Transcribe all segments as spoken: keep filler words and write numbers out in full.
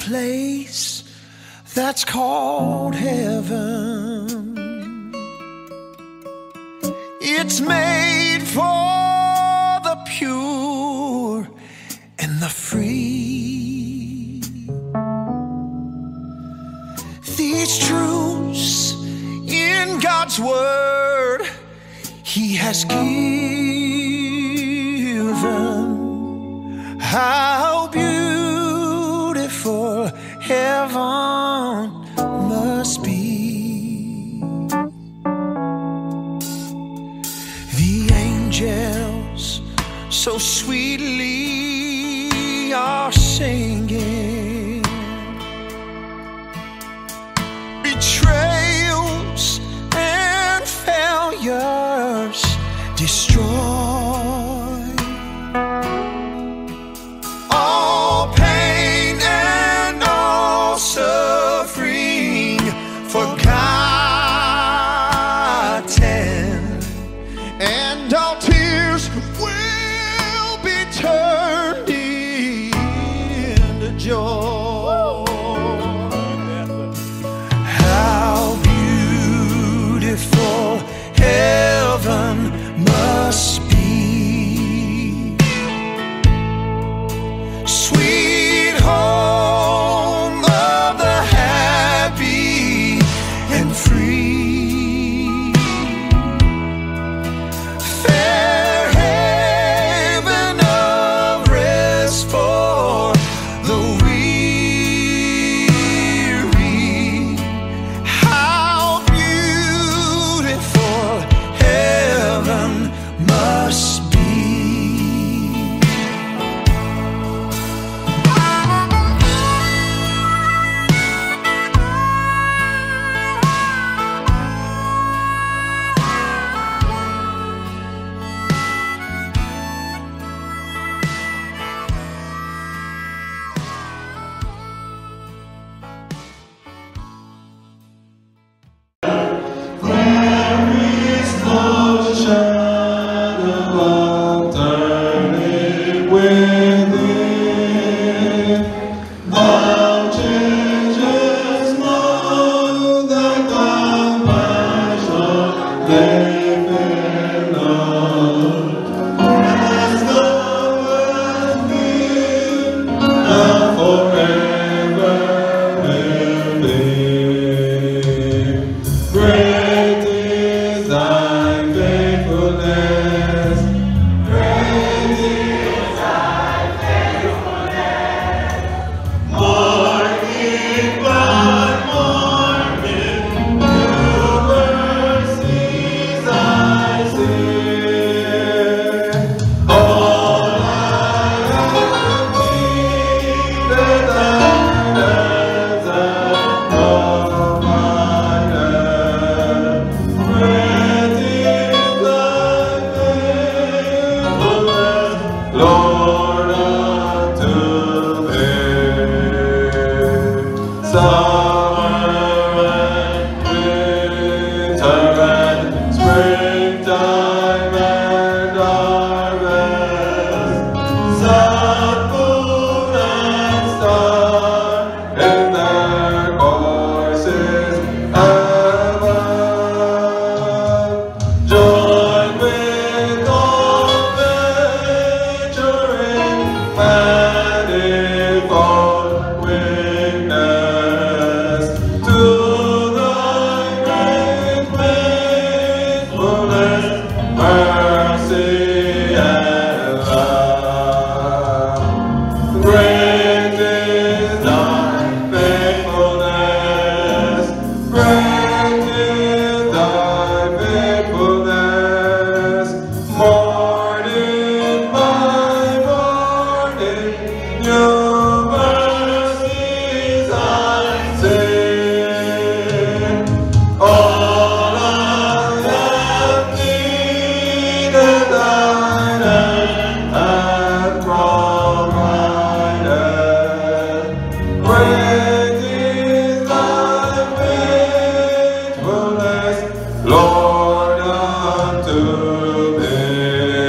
place that's called heaven. It's made for the pure and the free. These truths in God's word He has given. How beautiful heaven must be. The angels so sweetly are singing. Betrayals and failures destroy. All pain and all suffering forgotten, and all tears will be turned into joy. How beautiful heaven must be. Sweet home of the happy and free. Fair haven of rest for the weary. How beautiful heaven must be.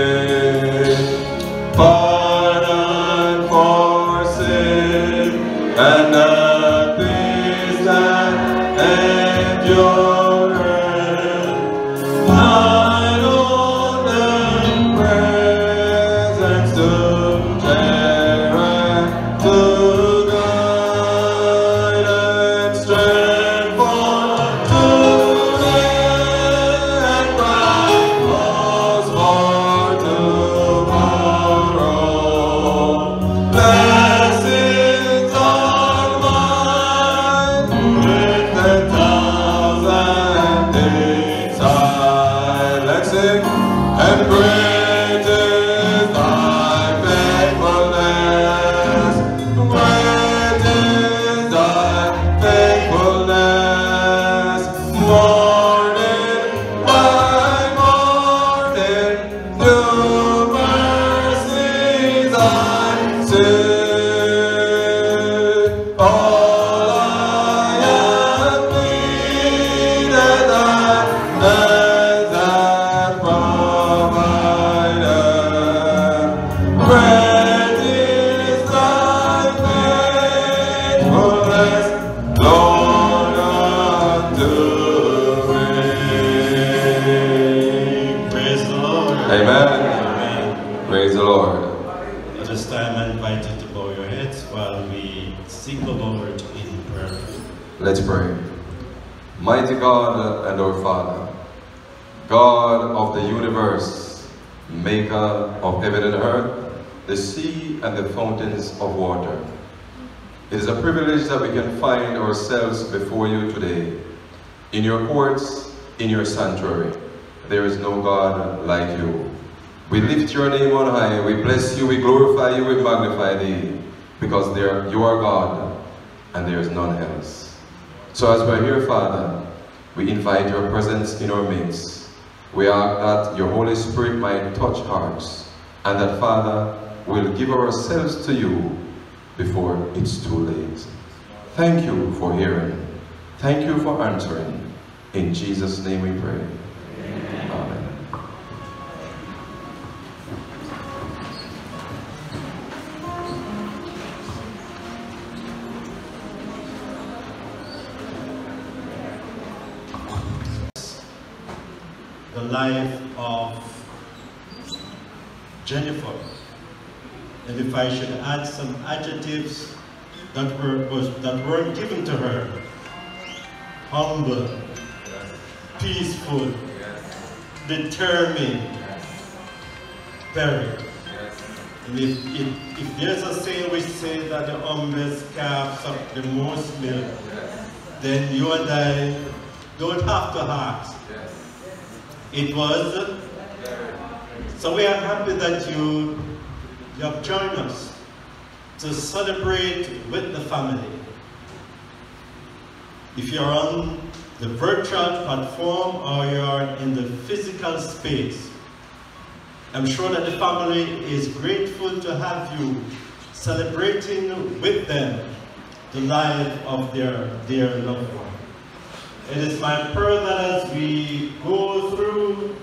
Pardon for sin. and the things that endure. I know the presence to terror, to guide and strength for today and bright cause for tomorrow. Blessings are mine with the thousand days high. Let's sing. And great is thy faithfulness. Great is thy faithfulness. Morning by morning, new mercies I see. All I have needed, thy hands have provided. Great is thy faithfulness, Lord, unto me. Praise the Lord. Amen. Amen. Praise the Lord. At this time, I invite you to bow your heads while we seek the Lord in prayer. Let's pray. Mighty God and our Father, God of the universe, maker of heaven and earth, the sea and the fountains of water. It is a privilege that we can find ourselves before you today, in your courts, in your sanctuary. There is no God like you. We lift your name on high, we bless you, we glorify you, we magnify thee, because there you are God, and there is none else. So as we're here, Father, we invite your presence in our midst. We ask that your Holy Spirit might touch hearts, and that, Father, we'll give ourselves to you before it's too late. Thank you for hearing. Thank you for answering. In Jesus' name we pray. Amen. Amen. The life of Jennifer. And if I should add some adjectives that were was that weren't given to her: humble, peaceful, determined, very. And if, if, if there's a saying which says that the humblest calf suck the most milk, then you and I don't have to ask. It was. So we are happy that you, you have joined us to celebrate with the family. If you're on the virtual platform or you're in the physical space, I'm sure that the family is grateful to have you celebrating with them the life of their dear loved one. It is my prayer that as we go through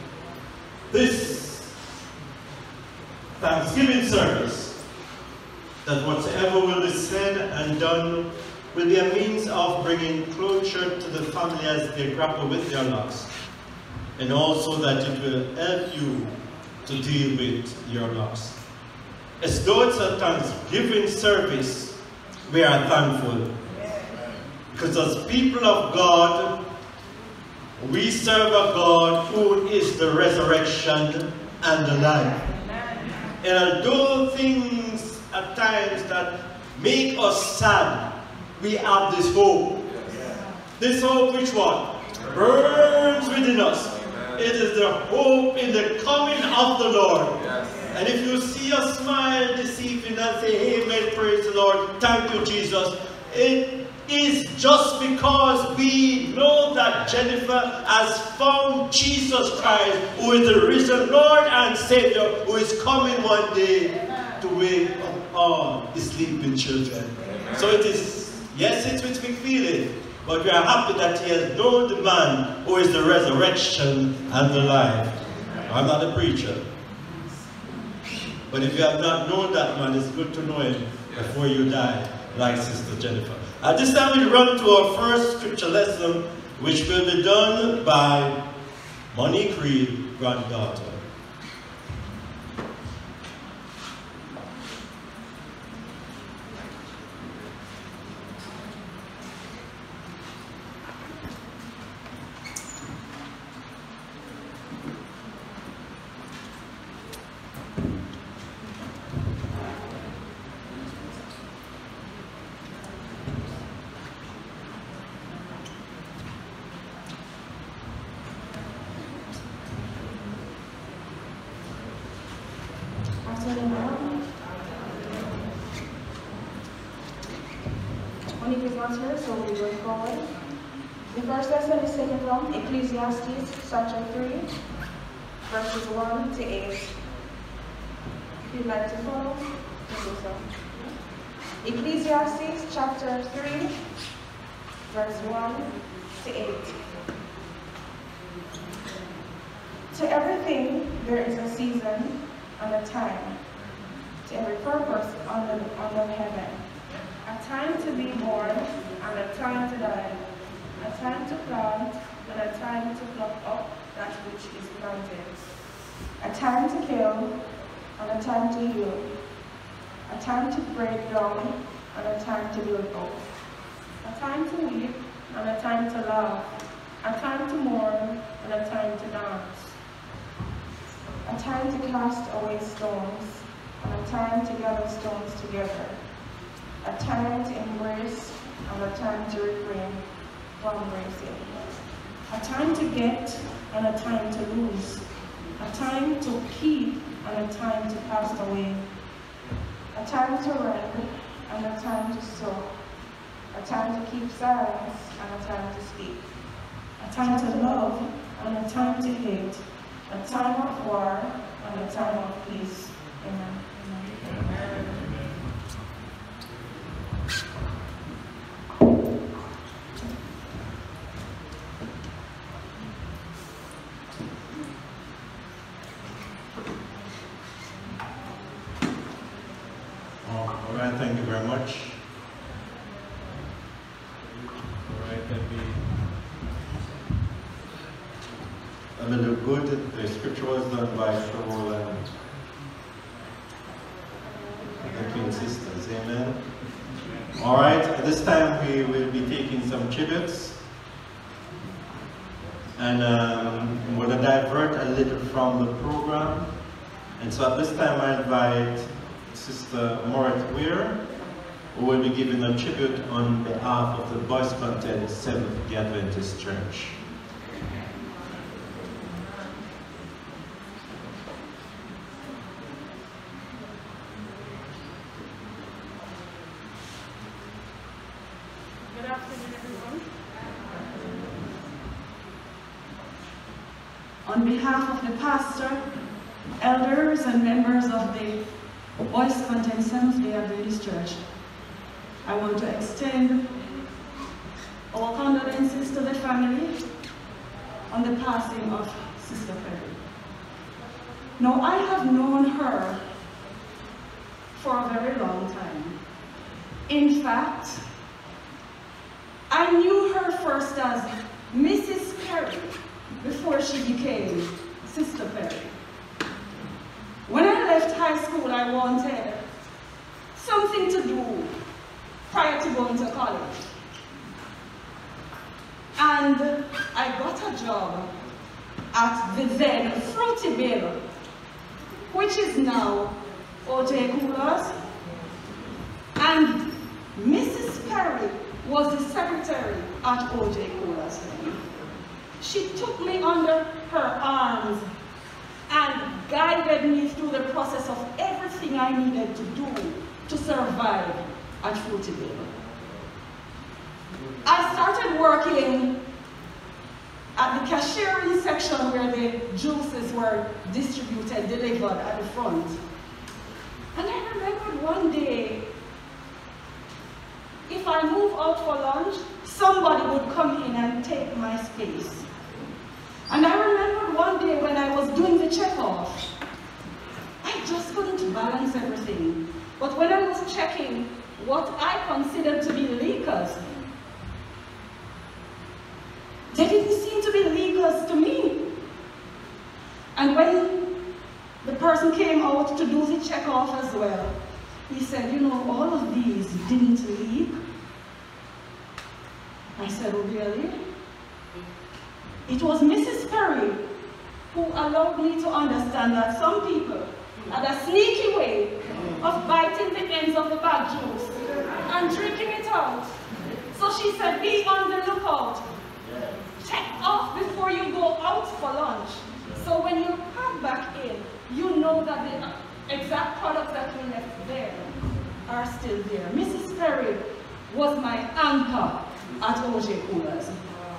this Thanksgiving service, that whatsoever will be said and done will be a means of bringing closure to the family as they grapple with their loss, and also that it will help you to deal with your loss. As though it's a Thanksgiving service, we are thankful. Because as people of God, we serve a God who is the resurrection and the life. And although things at times that make us sad, we have this hope. This hope which what? Burns within us. It is the hope in the coming of the Lord. And if you see us smile this evening and say, amen, praise the Lord, thank you, Jesus, it is just because we know that Jennifer has found Jesus Christ, who is the risen Lord and Savior, who is coming one day to wake up all the sleeping children. So it is, yes, it's with me feeling, but we are happy that he has known the man who is the resurrection and the life. I'm not a preacher, but if you have not known that man, it's good to know him before you die. like Sister Jennifer. At this time, we run to our first scripture lesson, which will be done by Monique Reed, granddaughter. Monique is not here, so we will forward. The first lesson is taken from Ecclesiastes chapter three, verses one to eight. If you'd like to follow, please do so. Ecclesiastes chapter three, verse one to eight. To everything there is a season and a time, to every purpose under, under heaven. A time to be born and a time to die, a time to plant and a time to pluck up that which is planted, a time to kill and a time to heal, a time to break down and a time to build up, a time to weep and a time to laugh, a time to mourn and a time to dance, a time to cast away stones and a time to gather stones together, a time to embrace and a time to refrain from embracing, a time to get and a time to lose, a time to keep and a time to pass away, a time to rend and a time to sow, a time to keep silence and a time to speak, a time to love and a time to hate, a time of war and a time of peace. Amen. Amen. Amen. All right, thank you very much. All right, let me. I mean, look good. The scripture was done by Cheryl and the Queen Sisters. Amen. All right, at this time we will be taking some tributes. And um, I'm going to divert a little from the program. And so at this time I invite Sister Morat Weir, who will be giving a tribute on behalf of the Bois Content Seventh-day Adventist Church. Good afternoon, everyone. On behalf of the pastor, elders, and members of the Bois Content Seventh-day Adventist Church, I want to extend our condolences to the family on the passing of Sister Perry. Now, I have known her for a very long time. In fact, I knew her first as Missus Perry before she became Sister Perry. When I left high school, I wanted something to do prior to going to college. And I got a job at the then Fruity Bill, which is now O J Coolers. And Missus Perry was the secretary at O J Coolers. She took me under her arms and guided me through the process of everything I needed to do to survive at Fruity Bill. I started working at the cashiering section where the juices were distributed, delivered at the front. And I remembered one day, if I move out for lunch, somebody would come in and take my space. And I remember one day when I was doing the checkoff, I just couldn't balance everything. But when I was checking what I considered to be leakers. They didn't seem to be leakers to me. And when the person came out to do the check-off as well, he said, you know, all of these didn't leak. I said, oh, really? It was Missus Perry who allowed me to understand that some people had a sneaky way of biting the ends of the bag juice and drinking it out. So she said, be on the lookout. Check off before you go out for lunch. So when you come back in, you know that the exact products that we left there are still there. Missus Perry was my anchor at O J Coolers.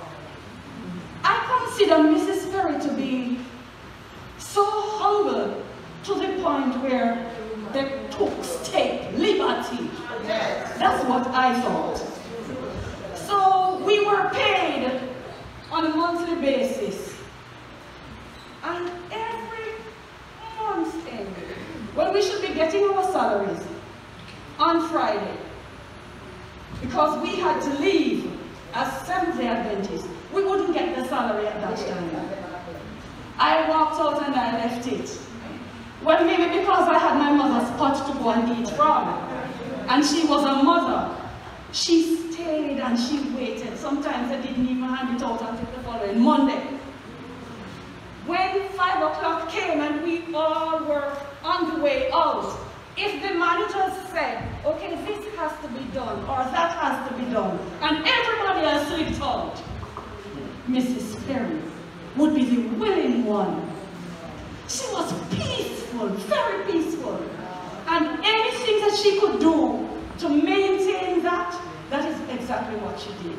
I consider Missus Perry to be so humble to the point where they took state liberty. That's what I thought. So we were paid on a monthly basis. And every month's end, when we should be getting our salaries on Friday, because we had to leave as Seventh-day Adventists, we wouldn't get the salary at that time. I walked out and I left it. Well, maybe because I had my mother's pot to go and eat from, and she was a mother. She stayed and she waited. Sometimes I didn't even hand it out until the following Monday. When five o'clock came and we all were on the way out, if the managers said, okay, this has to be done, or that has to be done, and everybody else slipped out, Missus Perry would be the willing one. She was peaceful, very peaceful. And anything that she could do to maintain that, that is exactly what she did.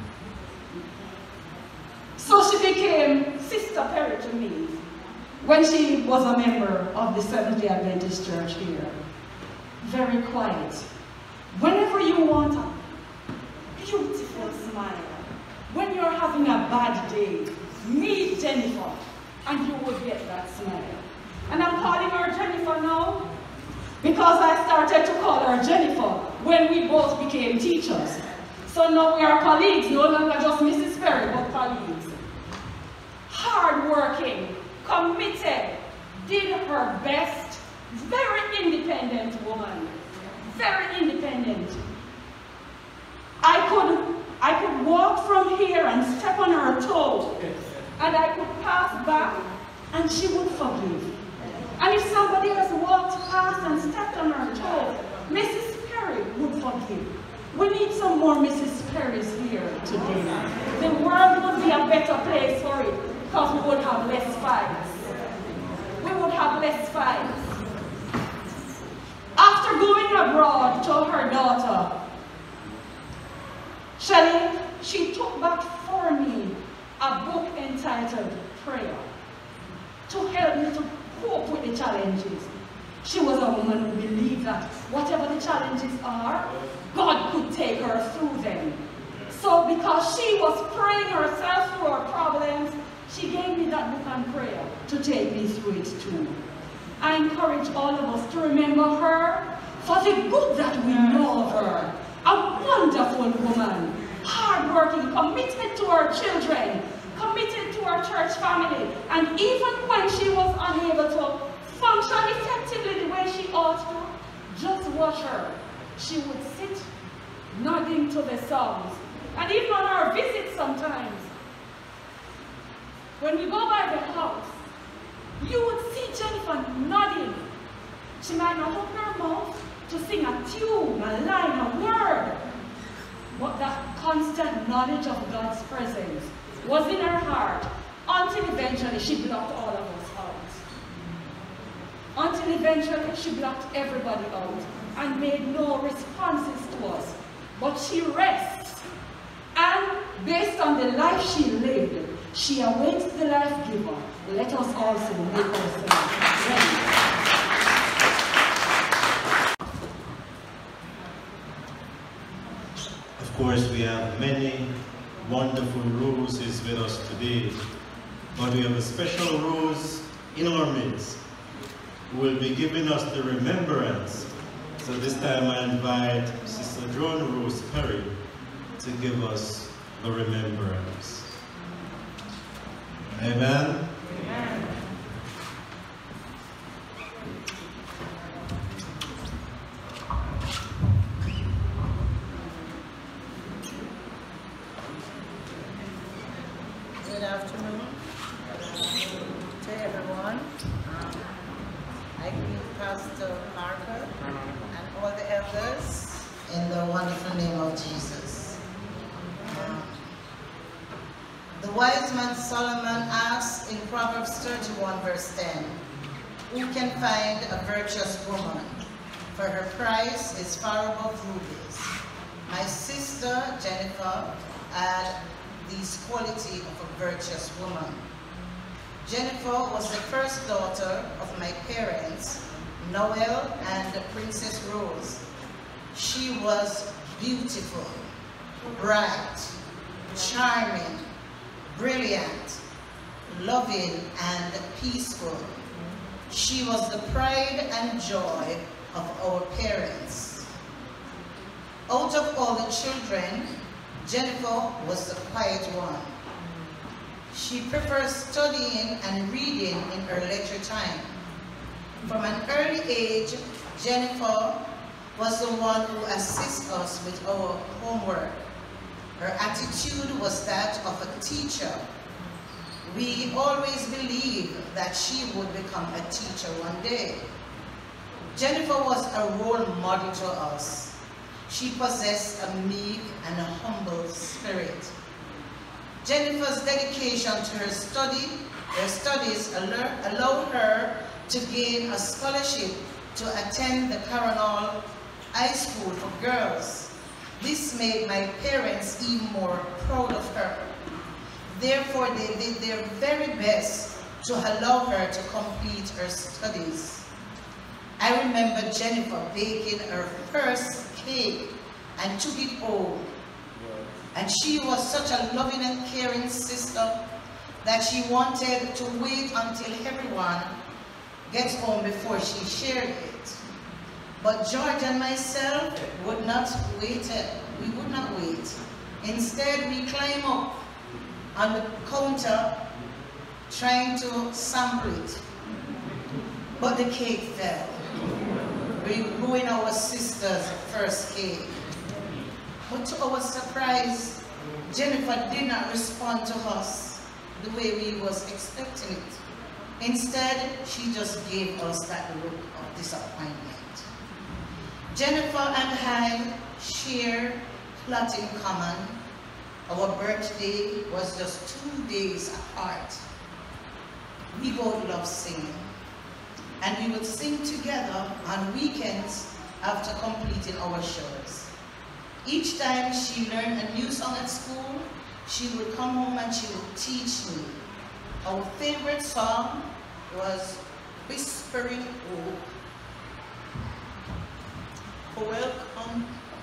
So she became Sister Perry to me when she was a member of the Seventh-day Adventist Church here. Very quiet. Whenever you want a beautiful smile, when you're having a bad day, meet Jennifer and you will get that smile. And I'm calling her Jennifer now because I started to call her Jennifer when we both became teachers. So now we are colleagues, no longer just Missus Perry, but colleagues. Hard-working, committed, did her best, very independent woman, very independent. I could, I could walk from here and step on her toe, and I could pass back, and she would forgive. And if somebody else walked past and stepped on her toe, Missus Perry would forgive. We need some more Missus Perrys here today. The world would be a better place for it, because we would have less fights. We would have less fights. After going abroad to her daughter, Shelley, she took back for me a book entitled Prayer to help me to cope with the challenges. She was a woman who believed that whatever the challenges are, God could take her through them. So because she was praying herself through her problems, she gave me that book on prayer to take me through it too. I encourage all of us to remember her for the good that we know of her. A wonderful woman, hardworking, committed to her children, committed to her church family, and even when she was unable to function effectively the way she ought to, just watch her. She would sit nodding to the songs. And even on our visits sometimes, when we go by the house, you would see Jennifer nodding. She might not open her mouth to sing a tune, a line, a word, but that constant knowledge of God's presence was in her heart until eventually she blocked all of us out. Until eventually she blocked everybody out and made no responses to us. But she rests, and based on the life she lived, she awaits the life giver. Let us also make ourselves ready. Of course, we have many wonderful roses with us today, but we have a special rose in our midst who will be giving us the remembrance So this time I invite Sister Joan Rose Perry to give us the remembrance. Amen. Amen. Good afternoon to everyone. Um, I greet Pastor Marker and all the elders in the wonderful name of Jesus. Um, the wise man Solomon asks in Proverbs thirty-one verse ten, who can find a virtuous woman? For her price is far above rubies. My sister Jennifer had these qualities of a virtuous woman. Jennifer was the first daughter of my parents, Noel and Princess Rose. She was beautiful, bright, charming, brilliant, loving, and peaceful. She was the pride and joy of our parents. Out of all the children, Jennifer was the quiet one. She prefers studying and reading in her leisure time. From an early age, Jennifer was the one who assists us with our homework. Her attitude was that of a teacher. We always believed that she would become a teacher one day. Jennifer was a role model to us. She possessed a meek and a humble spirit. Jennifer's dedication to her study, her studies allowed her to gain a scholarship to attend the Coronal High School for girls. This made my parents even more proud of her. Therefore, they did their very best to allow her to complete her studies. I remember Jennifer baking her first cake and took it home. And she was such a loving and caring sister that she wanted to wait until everyone gets home before she shared it. But George and myself would not wait. We would not wait. Instead, we climbed up on the counter trying to sample it. But the cake fell. We ruined our sister's first cake. But to our surprise, Jennifer did not respond to us the way we was expecting it. Instead, she just gave us that look of disappointment. Jennifer and I share a lot in common. Our birthday was just two days apart. We both love singing. And we would sing together on weekends after completing our shows. Each time she learned a new song at school, she would come home and she would teach me. Our favorite song was Whispering Hope. Welcome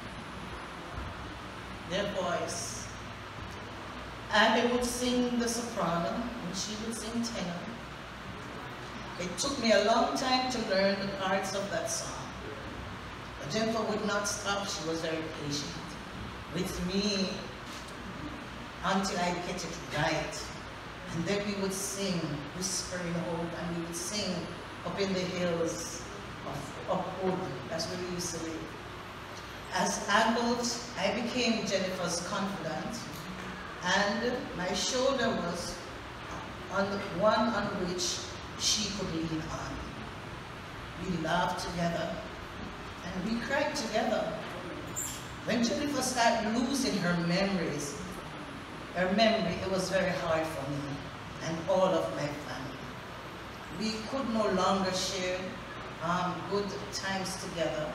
their voice. I would sing the soprano and she would sing tenor. It took me a long time to learn the parts of that song. But Jennifer would not stop. She was very patient with me until I get it right. And then we would sing Whispering Hope, and we would sing up in the hills of Upwood. That's where we used to live. As adults, I became Jennifer's confidant, and my shoulder was on the one on which she could lean on. We laughed together and we cried together. When Jennifer started losing her memories, her memory, it was very hard for me and all of my family. We could no longer share um, good times together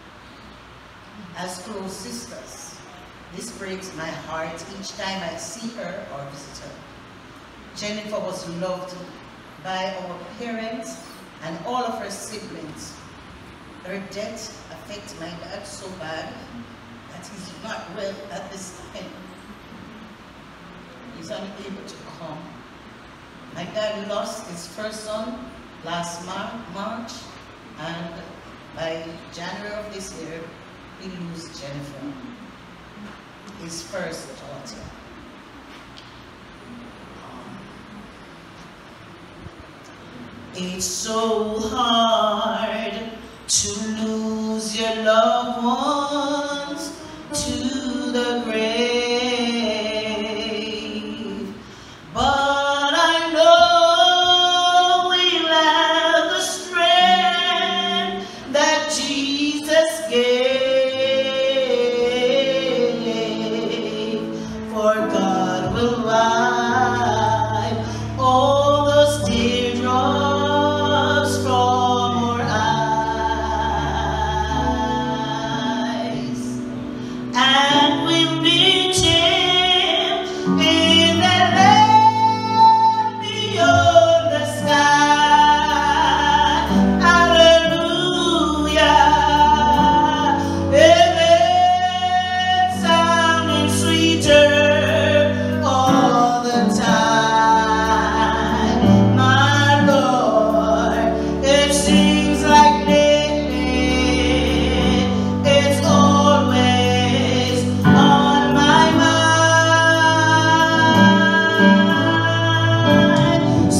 as close sisters. This breaks my heart each time I see her or visit her. Jennifer was loved by our parents and all of her siblings. Her death affected my dad so bad that he's not well at this time. He's unable to come. My dad lost his first son last Mar March, and By January of this year, we lose Jennifer, his first daughter. It's so hard to lose your loved ones to the grave, but I know we'll have the strength that Jesus gave, for God will wipe all those teardrops from our eyes, and we'll meet Him in the land beyond the sky. Hallelujah. Heaven sounding sweeter all the time. My Lord, it seems like lately it's always on my mind.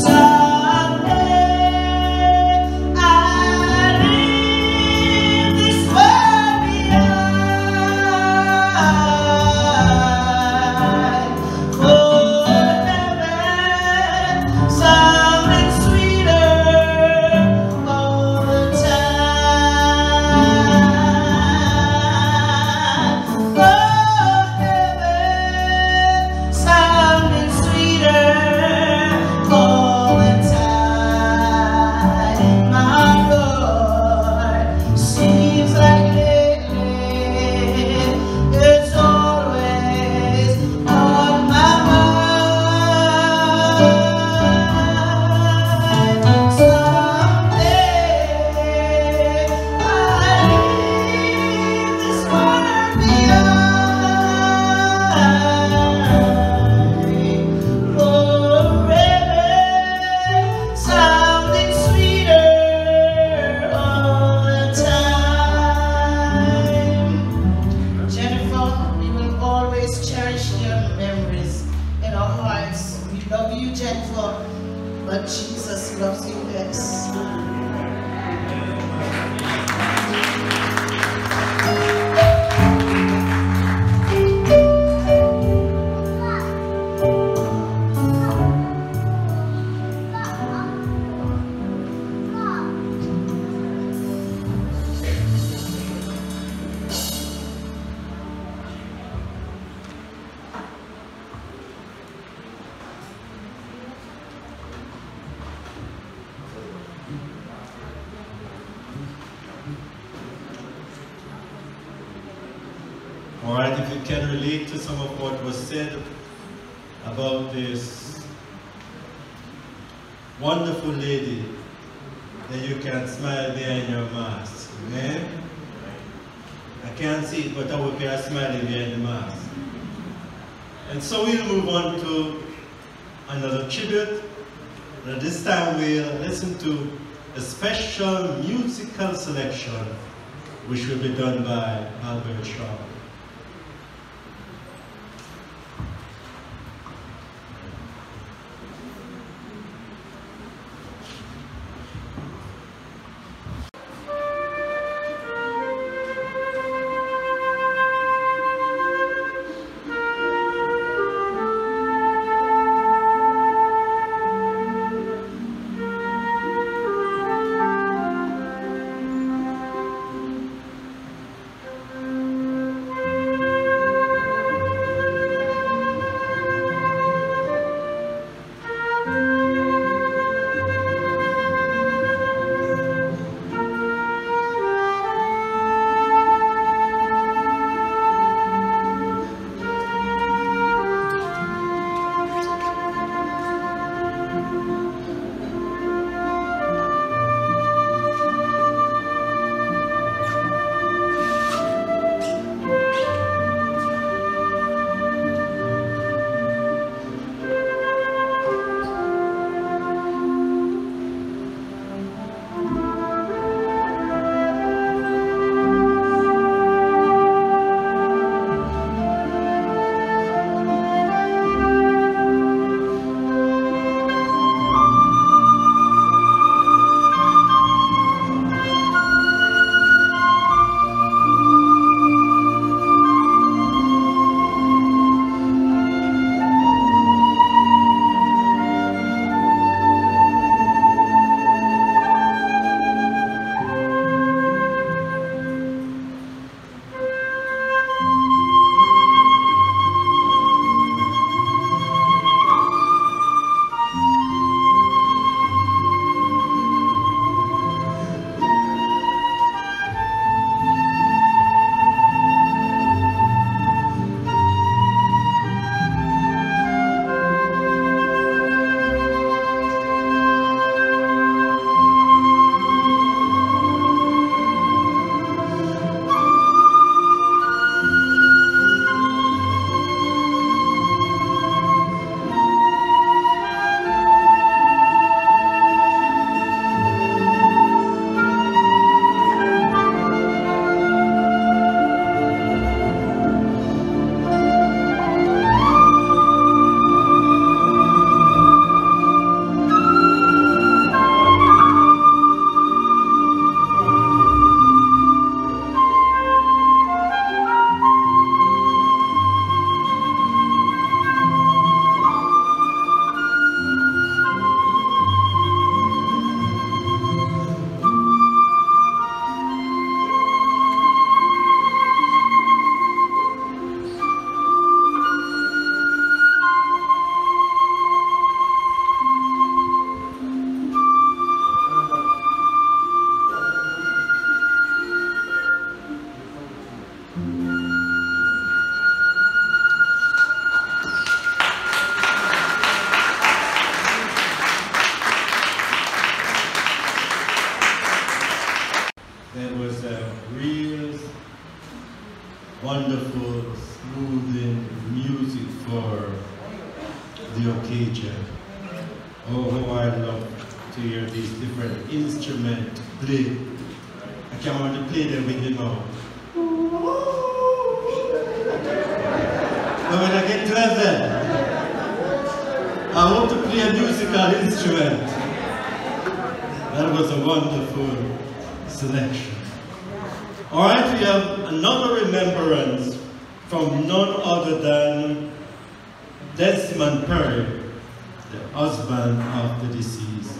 Someday I'll leave this world behind. Oh, heaven sounding sweeter all the time. Oh, heaven sounding sweeter all the time. My Lord, seems like lately it's always on my mind. Someday I'll leave this world behind. Lord, heaven sounding sweeter all the time. Jennifer, we will always cherish your memories in our hearts. We love you, Jennifer, but Jesus loves you best. All right, if you can relate to some of what was said about this wonderful lady, then you can smile behind your mask. Amen? I can't see it, but I hope you are smiling behind the mask. And so we'll move on to another tribute. And this time we'll listen to a special musical selection which will be done by Albert Shaw. Thank the occasion. Oh, how I love to hear these different instruments play. I can't want to play them with you now. But when I get to heaven, I hope to play a musical instrument. That was a wonderful selection. All right, we have another remembrance from none other than Desmond Perry, the husband of the deceased.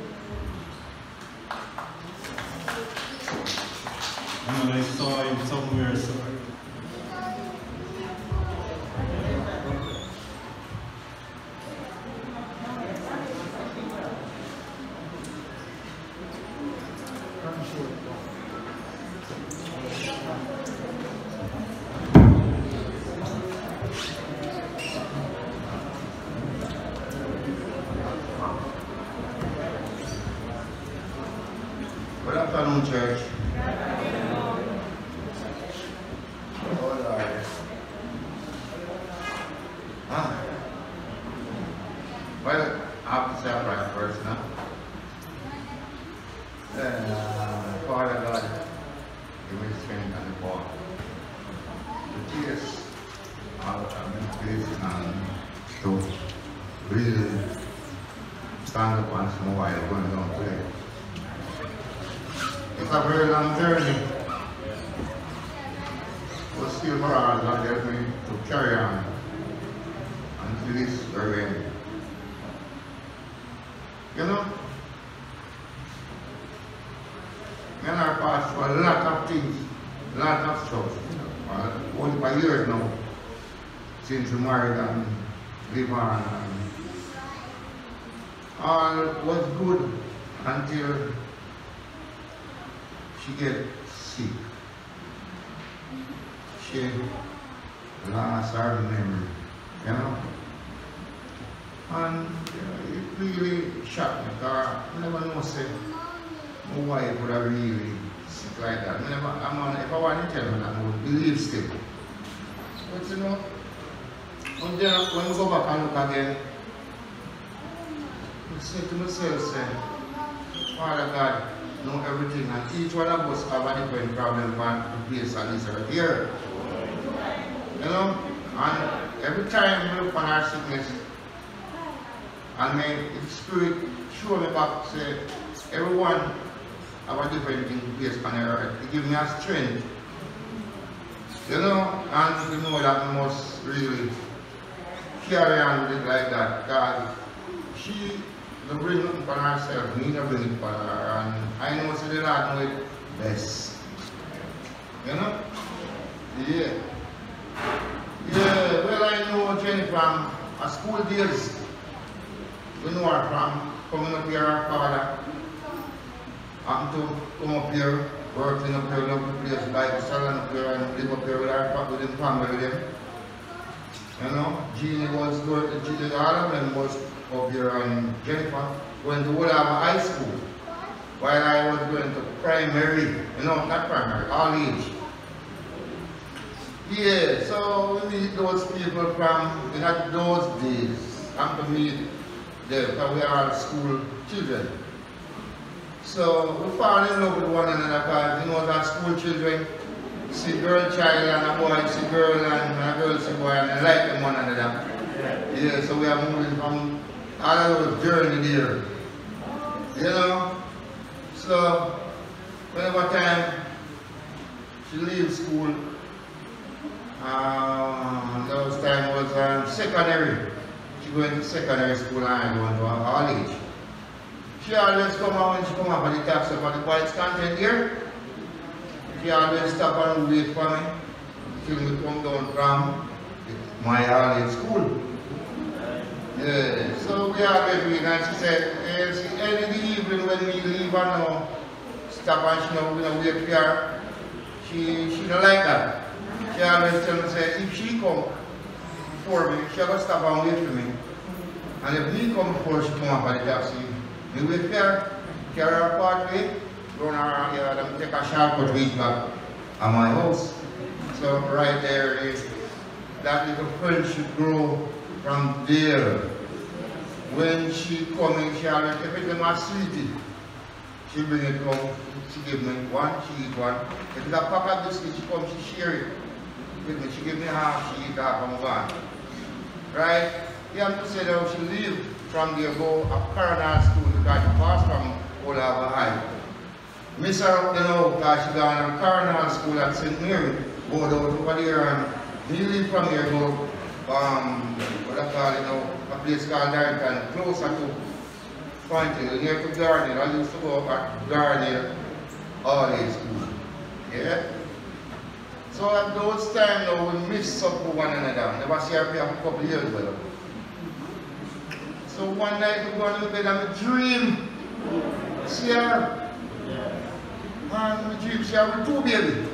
And I saw him somewhere, so Good afternoon, church. Oh, Lord. Ah. Well, I have to say a prayer first now. Then, uh, Father God, give me strength and the power. The tears out of my face and to really stand up once more while going down today. It's a very long journey, but still for all God help me to carry on until this very end. You know, men are passed through a lot of things, a lot of stuff. Uh, only for years now, since we married and live on. And all was good until she get sick. She lost her memory, you know. And uh, it really shocked me because I never know say my wife would have really sick like that. I never, I'm on, if I want to tell me that, I would believe still. But you know, when, they, when we go back and look again, I say to myself, say, Father God, know everything, and each one of us have a different problem for the place and this right here. You know, and every time we look on our sickness, and my spirit show me back, say, everyone have a different thing place on the earth. It gives me a strength. You know, and to know that we must really carry on with it like that. God, she don't bring nothing upon herself, me don't bring it upon her, and I know so the Lord know it best. You know? Yeah. Yeah, well I know Jenny from her school days. We know her from coming up here, her father. Happened to come up here, working up here, love the place, Bible salon up here, and live up here with her, with his family with him. You know, Jeannie was going to Jeannie, all of them was up here, and Jennifer went to Woodham High School while I was going to primary, you know, not primary, all age. Yeah, so we meet those people from, in those days, I'm to meet them, because we are all school children. So we fall in love with one another, because you know that school children, see girl child and a boy see girl and a girl see boy and they like them one another. Yeah, so we are moving from all of those journey there. You know? So whenever time she leaves school, um, those time was um, secondary. She went to secondary school and I went to college. She always come out when she come up at the taxi for the Bois Content here. She always stop and wait for me till we come down from my college school. Yeah, so we always wait, and she said, hey, see, any evening when we leave and now stop and she know we don't wait for her. She, she don't like that. She always tell me, say, if she come before me, she will stop and wait for me. And if me come before she come up at the taxi, we wait for her, carry her pathway, run around here and take a shortcut reach back at my house. So right there is that little friendship grow from there. when she come in, she already, everything was sweetie. She bring it home, she give me one, she eat one. If it's a pack of biscuits, she come, she share it with me. She give me half, she eat half, and move on. Right? You have to say that she leave from there, go a Coronal school, because she passed from all over high. Miss her, you know, because she gone to Coronal school at Saint Mary, go down over there, and he leave from here, go, um, what I call, you know, a place called Darrington, closer to Pointing, near to Garden. I used to go at Garden all day school. Yeah? So at those times now we miss up with one another. Never see her for a couple of years ago. So one night we go to bed and we dream. See her. And we dream see her with two babies.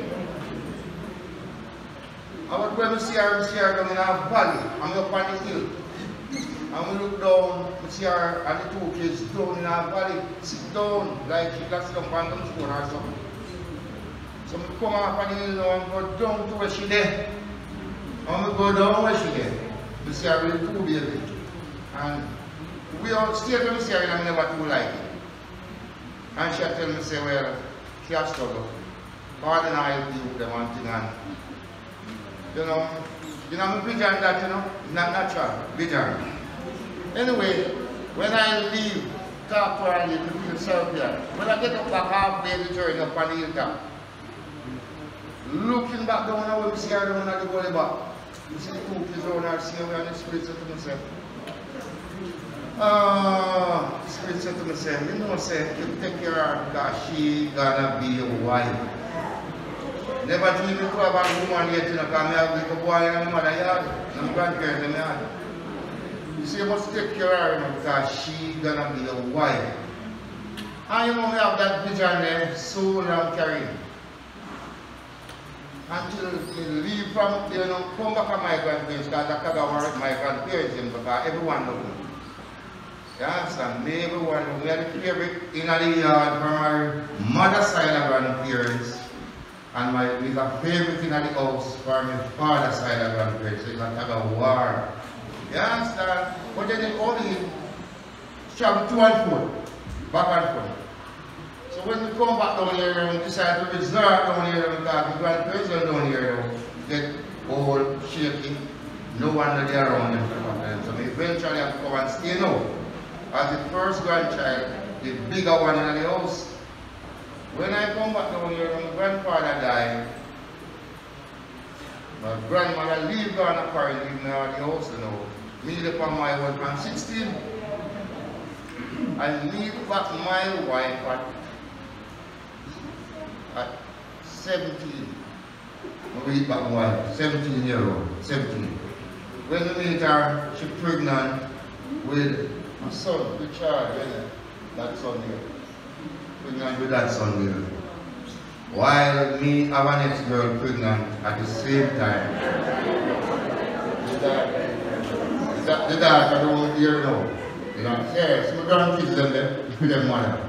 I was going to see her, we see her down in our valley. I'm up on the hill. And we look down, we see her and the two kids down in our valley, sit down, like she got some on them stone or something. So we come up on the hill now and go down to where she there. And we go down where she there. We see her with the two babies. And we all stay to me see her and I never too like it. And she tell me, say, well, she has struggled. God and I help you with the one thing and you know, you know, I'm vision that, you know, it's not natural, vision. Anyway, when I leave, talk to her and leave, to feel self here. When I get up back halfway the journey up on the hilltop, looking back down now, when we see her down at the gully back, you see the two kids around her, see her and the spirit said to myself, ah, the spirit said to myself, you know, say, you take care of her because she gonna be your wife. Never dream to have a woman yet, you know, because I have a little boy and my mother yard, and my grandparents in my yard. You see, you must take care of her, you know, because she's gonna be your wife. And you know, we have that vision there, so long carrying. Until we leave from there, you know, come back to my grandparents, because I can't go with my grandparents, because everyone knows me. You understand? Me, everyone knows me. We are the favorite in the yard from our mother's side of grandparents. And my, we got favorite in the house for my father's side of grandparents. So it's like a war. You understand? But then they only travel to and fro, back and forth. So when we come back down here and decide to resort down here because the grandparents are down here, get old, shaky, no one there around them. So we eventually have to come and stay now. As the first grandchild, the bigger one in the house. When I come back down here and my grandfather died, my grandmother leave gone a car and leave me at the house now. Me live on my wife from sixteen. I leave back my wife at, at seventeen. I leave back my wife, seventeen year old, seventeen. When we meet her, she's pregnant with my son, Richard, yeah, that son here. Pregnant with that son there. While me have an next girl pregnant at the same time. The daughter, the daughter don't hear now. You know, yes, my grandkids them there, with their mother.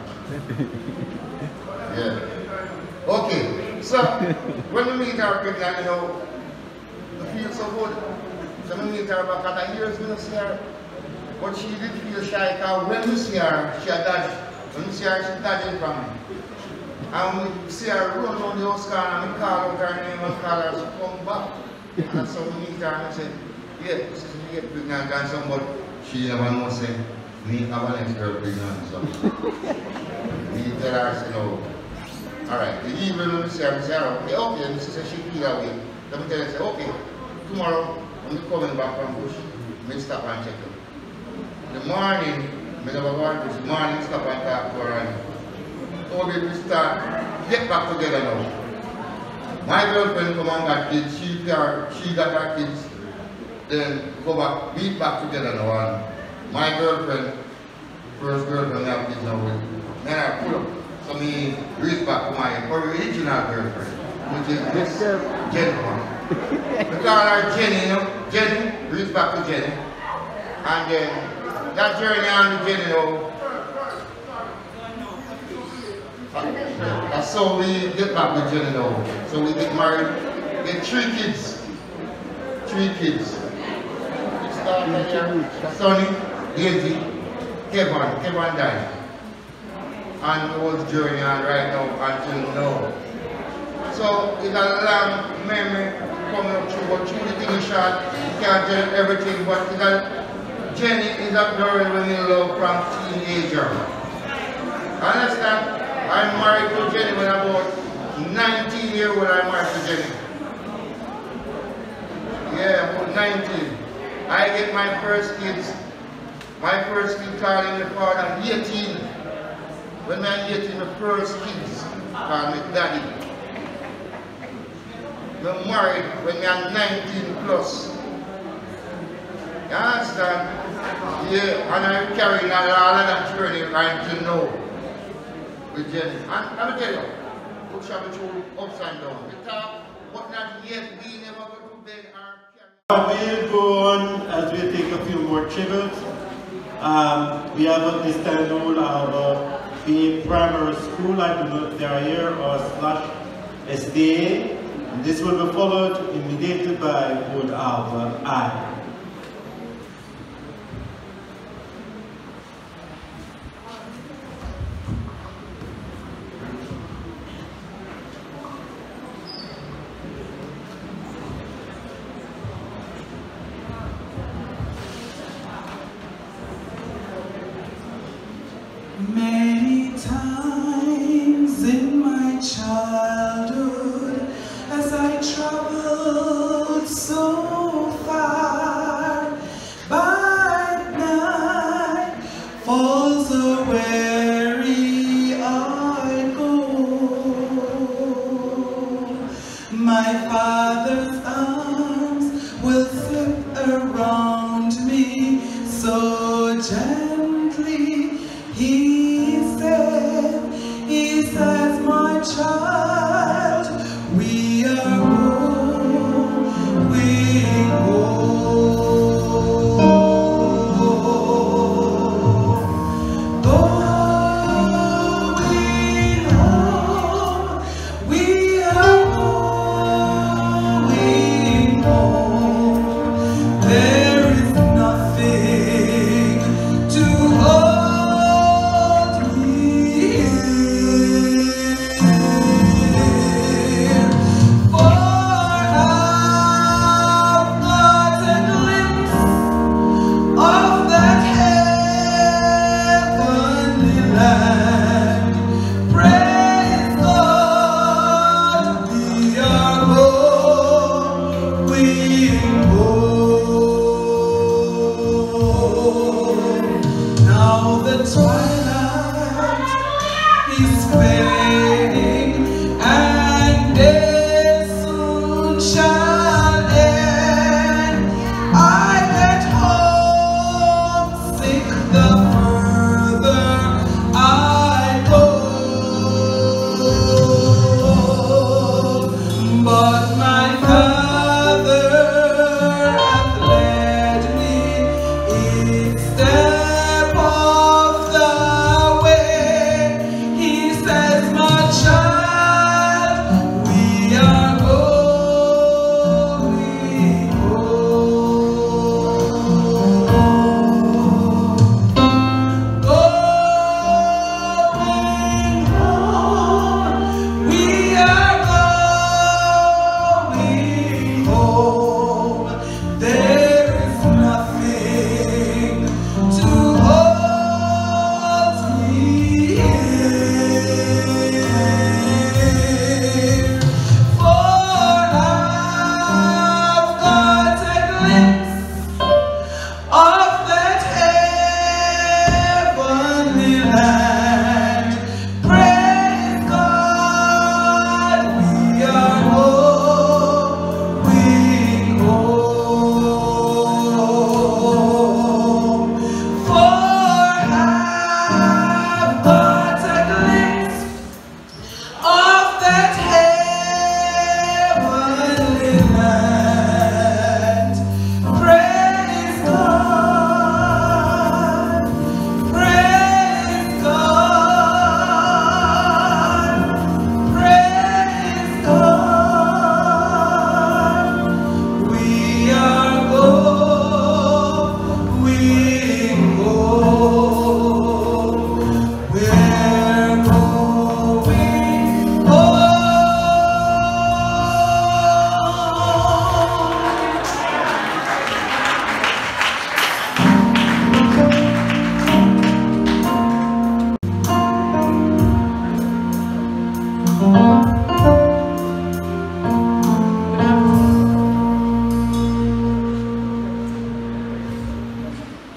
Yeah. Okay, so when we meet her pregnant, you know, I feel so good. So we meet her back at a years we don't see her. But she did feel shy because when we see her, she had that. When we see her, she's dodging from me. And we see her run down the house car and we call out her name and call her, she come back. And that's how we meet her and I say, yeah, this is me get pregnant and some, but she never knows say, me have a next girl pregnant. So we tell her, say no. Alright, the evening when we see her, we say, okay, okay, and she says she feel that way. Then we tell her, say, okay, tomorrow when we coming back from bush, we stop and check her. In the morning, I never go to the morning, stop and talk to her and so we start get back together now. My girlfriend come and got kids, she, she got her kids, then go back, we back together now and my girlfriend, first girlfriend have kids now with, then I pull up. So me reach back to my original girlfriend, which is Miss Jennifer. We call her Jenny, you know, Jenny, reach back to Jenny. And then that journey on the Jenny now, that's how we get back with Jenny now. So we get married, get three kids. Three kids. We start here, Sonny, Daisy, Kevin, Kevin died. And it was journey on right now until now. So it's a long memory coming up through, but through the thing is short, you can't tell everything, but it's a, Jenny is a girl when you love from teenager. Understand? I'm married to Jenny when I was nineteen years old. I'm married to Jenny. Yeah, I was nineteen. I get my first kids. My first kid called in the father eighteen. When I eighteen, my first kids called me daddy. I'm married when I'm nineteen plus. You understand? Yeah, and I'm carrying all of that journey right to know with Jenny. And let me tell you, we shall be through ups and downs. We talk, but not yet, we never go to bed or carry. We'll go on as we take a few more tributes. Um, we have at this time the whole of uh, the primary school, I don't know if they are here, or slash S D A. And this will be followed immediately by Old Alva I. Many times in my childhood, as I traveled so far, by night falls a weary I go. My father's arms will slip around me so gently. He said, he says, my child,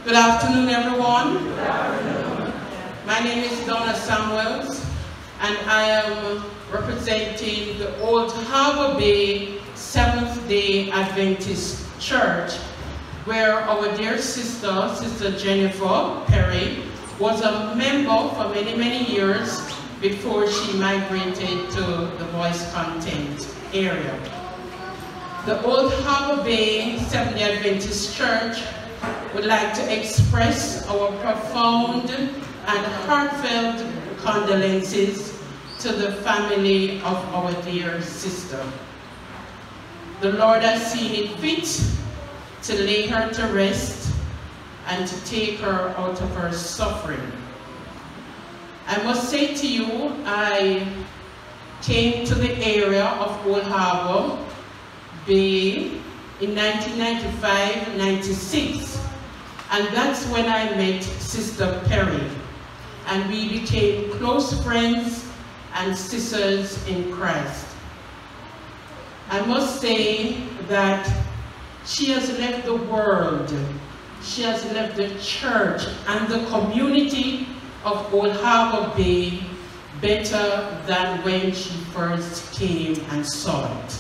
Good afternoon, everyone. Good afternoon. My name is Donna Samuels, and I am representing the Old Harbor Bay Seventh-day Adventist Church, where our dear sister, Sister Jennifer Perry, was a member for many, many years before she migrated to the Bois Content area. The Old Harbor Bay Seventh-day Adventist Church would like to express our profound and heartfelt condolences to the family of our dear sister. The Lord has seen it fit to lay her to rest and to take her out of her suffering. I must say to you, I came to the area of Old Harbor Bay in nineteen ninety-five ninety-six, and that's when I met Sister Perry, and we became close friends and sisters in Christ. I must say that she has left the world, she has left the church and the community of Old Harbor Bay better than when she first came and saw it.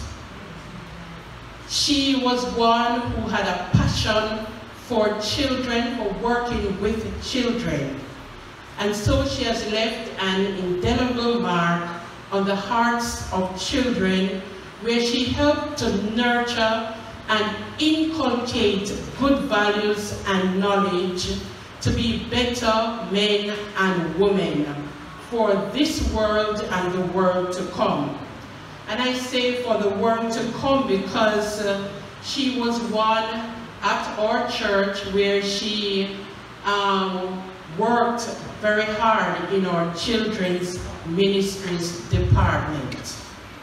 She was one who had a passion for children, for working with children. And so she has left an indelible mark on the hearts of children, where she helped to nurture and inculcate good values and knowledge to be better men and women for this world and the world to come. And I say for the world to come because uh, she was one at our church where she um, worked very hard in our children's ministries department.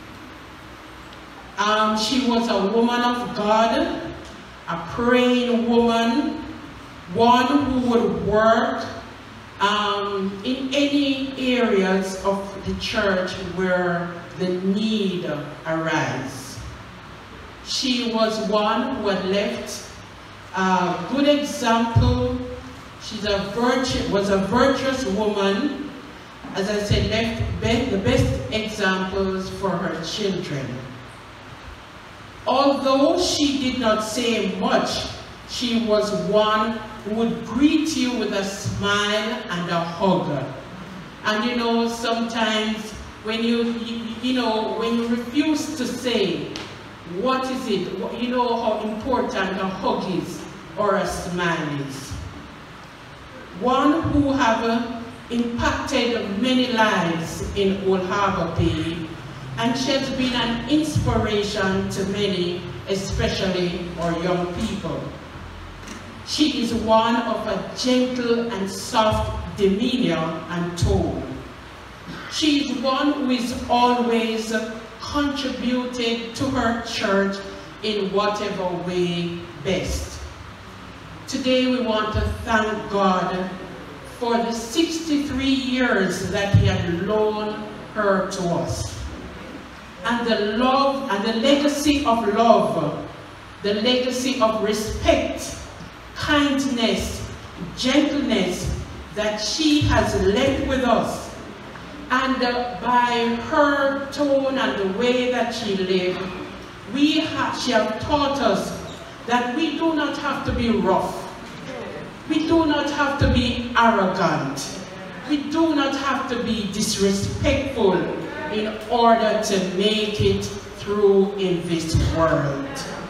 Um, she was a woman of God, a praying woman, one who would work um, in any areas of the church where the need arises. She was one who had left a good example. She's a virtu was a virtuous woman, as I said, left be the best examples for her children. Although she did not say much, she was one who would greet you with a smile and a hug. And you know, sometimes when you, you, you know, when you refuse to say, what is it, you know how important a hug is or a smile is. One who have uh, impacted many lives in Old Harbor Bay, and she has been an inspiration to many, especially our young people. She is one of a gentle and soft demeanor and tone. She is one who is always contributed to her church in whatever way best. Today we want to thank God for the sixty-three years that He had loaned her to us. And the love and the legacy of love, the legacy of respect, kindness, gentleness that she has left with us. And uh, by her tone and the way that she lived, we have, she has taught us that we do not have to be rough. We do not have to be arrogant. We do not have to be disrespectful in order to make it through in this world.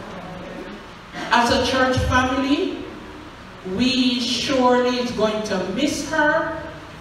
As a church family, we surely is going to miss her,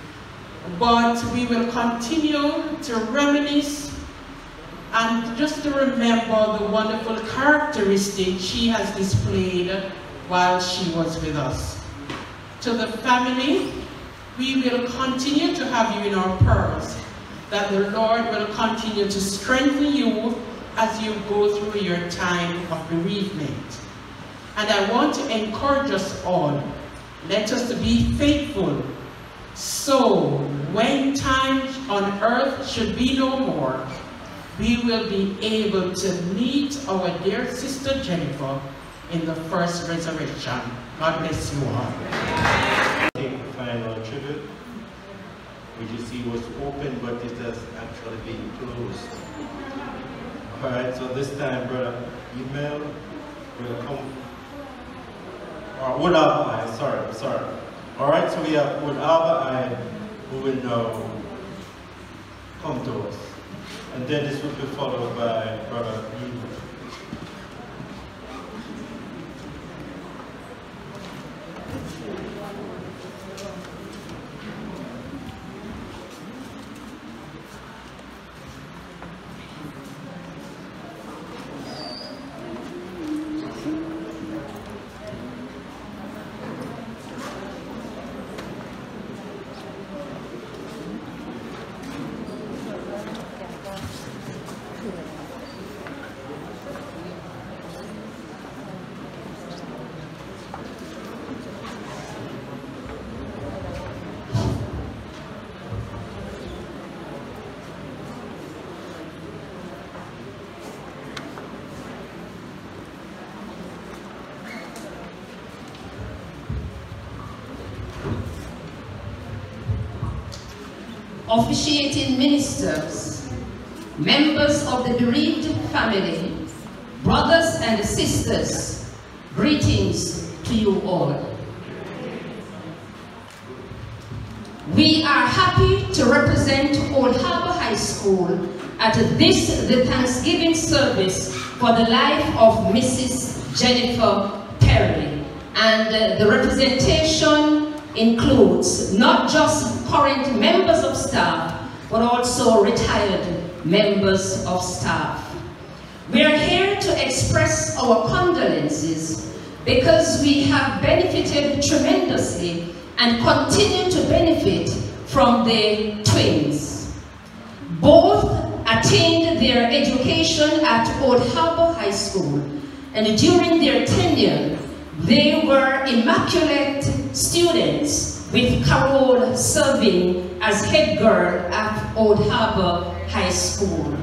but we will continue to reminisce and just to remember the wonderful characteristics she has displayed while she was with us. To the family, we will continue to have you in our prayers, that the Lord will continue to strengthen you as you go through your time of bereavement. And I want to encourage us all, let us be faithful. So, when times on earth should be no more, we will be able to meet our dear sister Jennifer in the first resurrection. God bless you all. Take the final tribute, which you see was open, but it has actually been closed. Alright, so this time, Brother Email will come, or Wood Abba, sorry, sorry. Alright, so we have Wood Abba who will now come to us. And then this will be followed by Brother Email. Officiating ministers, members of the bereaved family, brothers and sisters, greetings to you all. We are happy to represent Old Harbor High School at this, the Thanksgiving service for the life of Missus Jennifer Perry. And uh, the representation includes not just current members of staff, but also retired members of staff. We are here to express our condolences because we have benefited tremendously and continue to benefit from the twins. Both attained their education at Old Harbor High School, and during their tenure, they were immaculate students, with Carol serving as head girl at Old Harbor High School.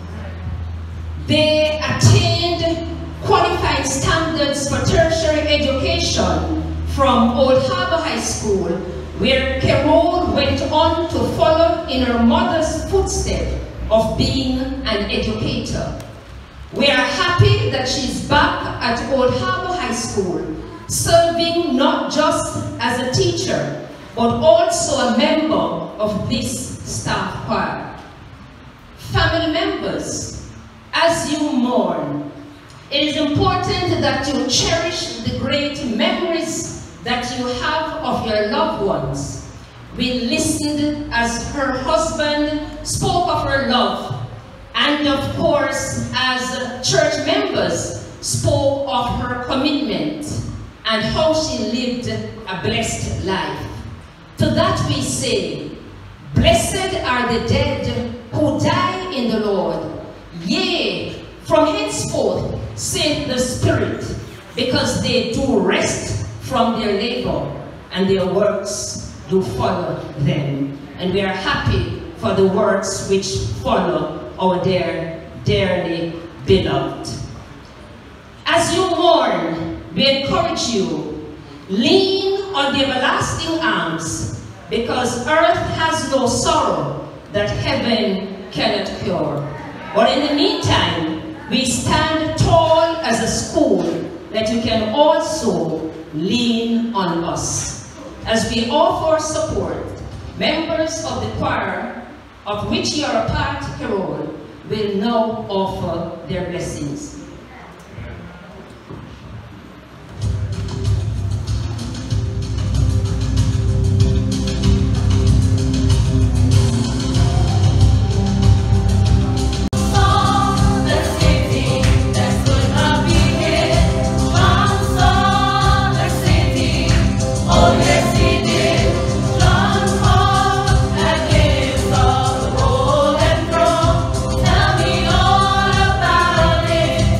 They attained qualified standards for tertiary education from Old Harbor High School, where Carol went on to follow in her mother's footsteps of being an educator. We are happy that she's back at Old Harbor High School, serving not just as a teacher, but also a member of this staff choir. Family members, as you mourn, it is important that you cherish the great memories that you have of your loved ones. We listened as her husband spoke of her love, and of course, as church members spoke of her commitment and how she lived a blessed life. To that we say, blessed are the dead who die in the Lord. Yea, from henceforth, saith the Spirit, because they do rest from their labor, and their works do follow them. And we are happy for the works which follow our dear, dearly beloved. As you mourn, we encourage you, lean on the everlasting arms, because earth has no sorrow that heaven cannot cure. But in the meantime, we stand tall as a school that you can also lean on us. As we offer support, members of the choir, of which you are a part, Carol, will now offer their blessings. Tell me all about it.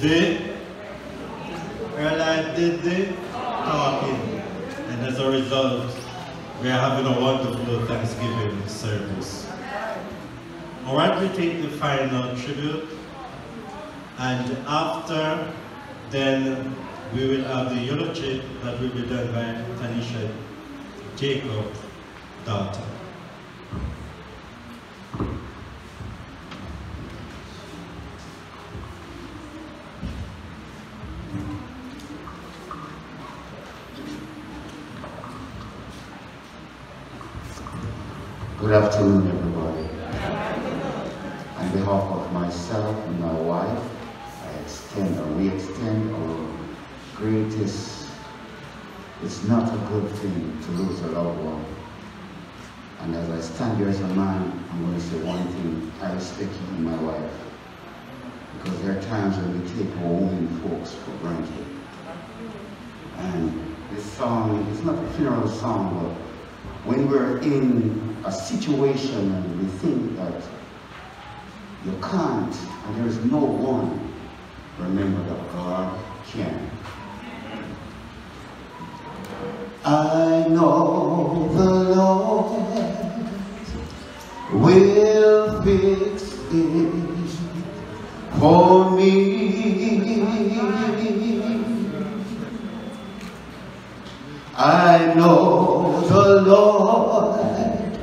the, prayer life did the talking. And as a result, we are having a wonderful Thanksgiving service. All right, we take the final tribute. And after, then we will have the eulogy that will be done by Tanisha Jacob's daughter. Good afternoon, everybody. On behalf of myself and my wife, I extend or we extend our greatest. It's not a good thing to lose a loved one. And as I stand here as a man, I'm going to say one thing. I respect you and my wife. Because there are times when we take our women folks for granted. And this song, it's not a funeral song, but when we're in a situation and we think that you can't and there is no one, remember that God can. I know the Lord will fix it for me. I know the Lord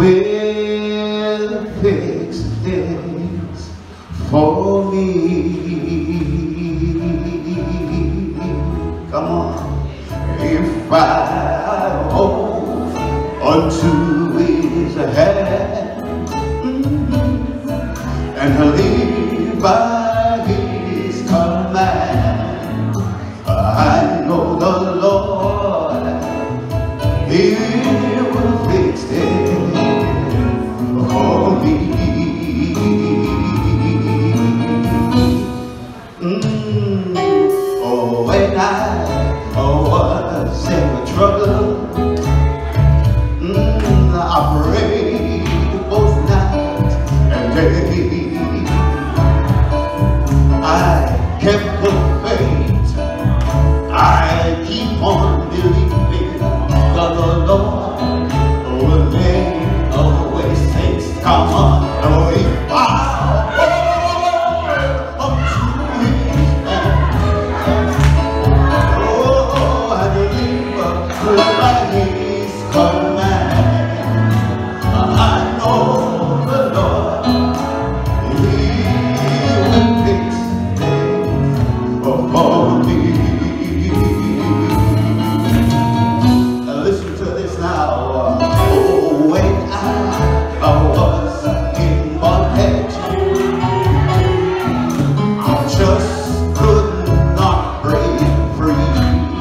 will fix things for me. Come on. If I hold onto his hand and live by his command, I know the Lord, he will fix it for me. Mm. Oh, when I was in trouble, mm, I prayed both night and day. I kept the faith, I keep on believing that the Lord will make a way. Saints, come on, oh, if I hold up to his hand, oh, I believe by his command, I know the Lord, he will fix things for me. Listen to this now. Oh, when I, I was in bondage, I just could not break free.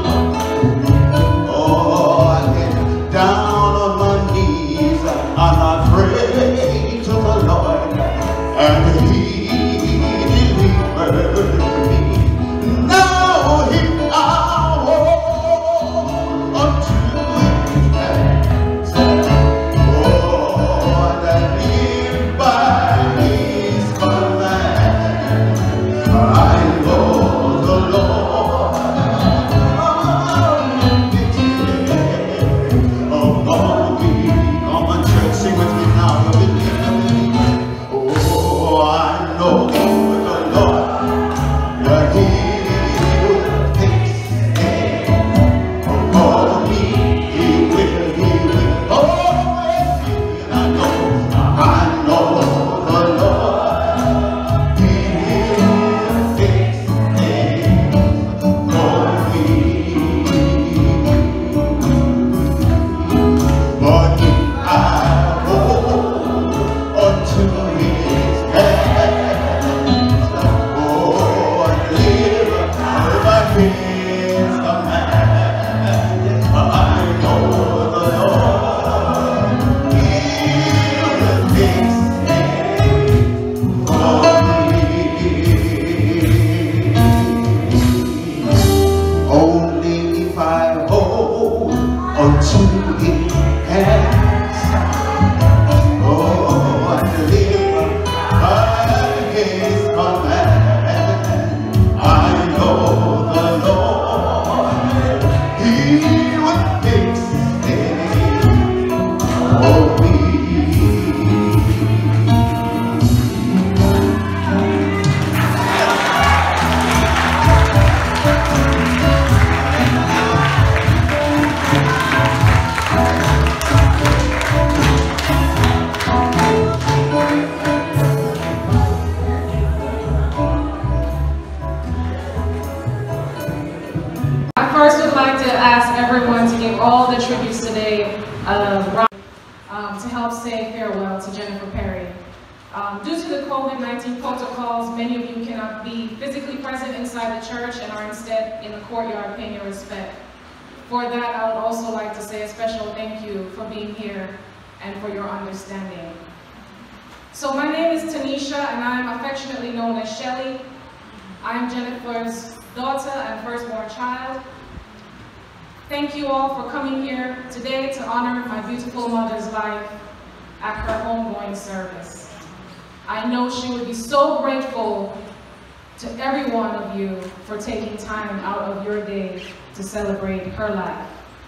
Oh, I get down on my knees and I pray to the Lord, and he delivered me. Now he I hold unto his hands, oh, that live by his command. I know the Lord, oh, God, come on, church, sing with me now. You believe, you believe. Oh, I know the Lord, that he will fix it for me. He will, he will always see. And I know, I know the Lord, he will fix things for me. But if I hold onto his hands, oh, and live by his command, I know the Lord, he will fix things for me. Only if I hold onto his hands, oh, and live by his command, I nineteen protocols, many of you cannot be physically present inside the church and are instead in the courtyard paying your respect. For that, I would also like to say a special thank you for being here and for your understanding. So my name is Tanisha, and I am affectionately known as Shelly. I am Jennifer's daughter and firstborn child. Thank you all for coming here today to honor my beautiful mother's life at her homegoing service. I know she would be so grateful to every one of you for taking time out of your day to celebrate her life.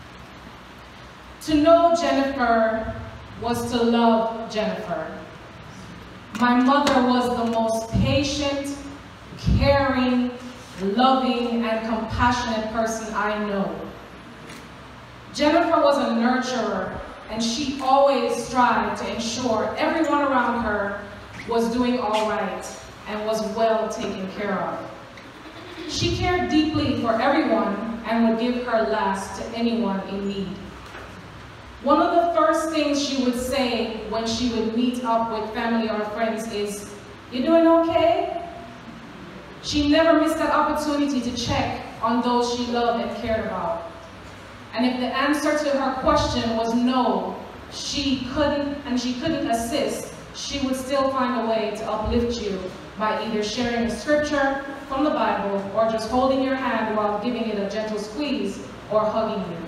To know Jennifer was to love Jennifer. My mother was the most patient, caring, loving, and compassionate person I know. Jennifer was a nurturer, and she always strived to ensure everyone around her was doing all right and was well taken care of. She cared deeply for everyone and would give her last to anyone in need. One of the first things she would say when she would meet up with family or friends is, "You doing okay?" She never missed that opportunity to check on those she loved and cared about. And if the answer to her question was no, she couldn't, and she couldn't assist, she would still find a way to uplift you by either sharing a scripture from the Bible or just holding your hand while giving it a gentle squeeze or hugging you.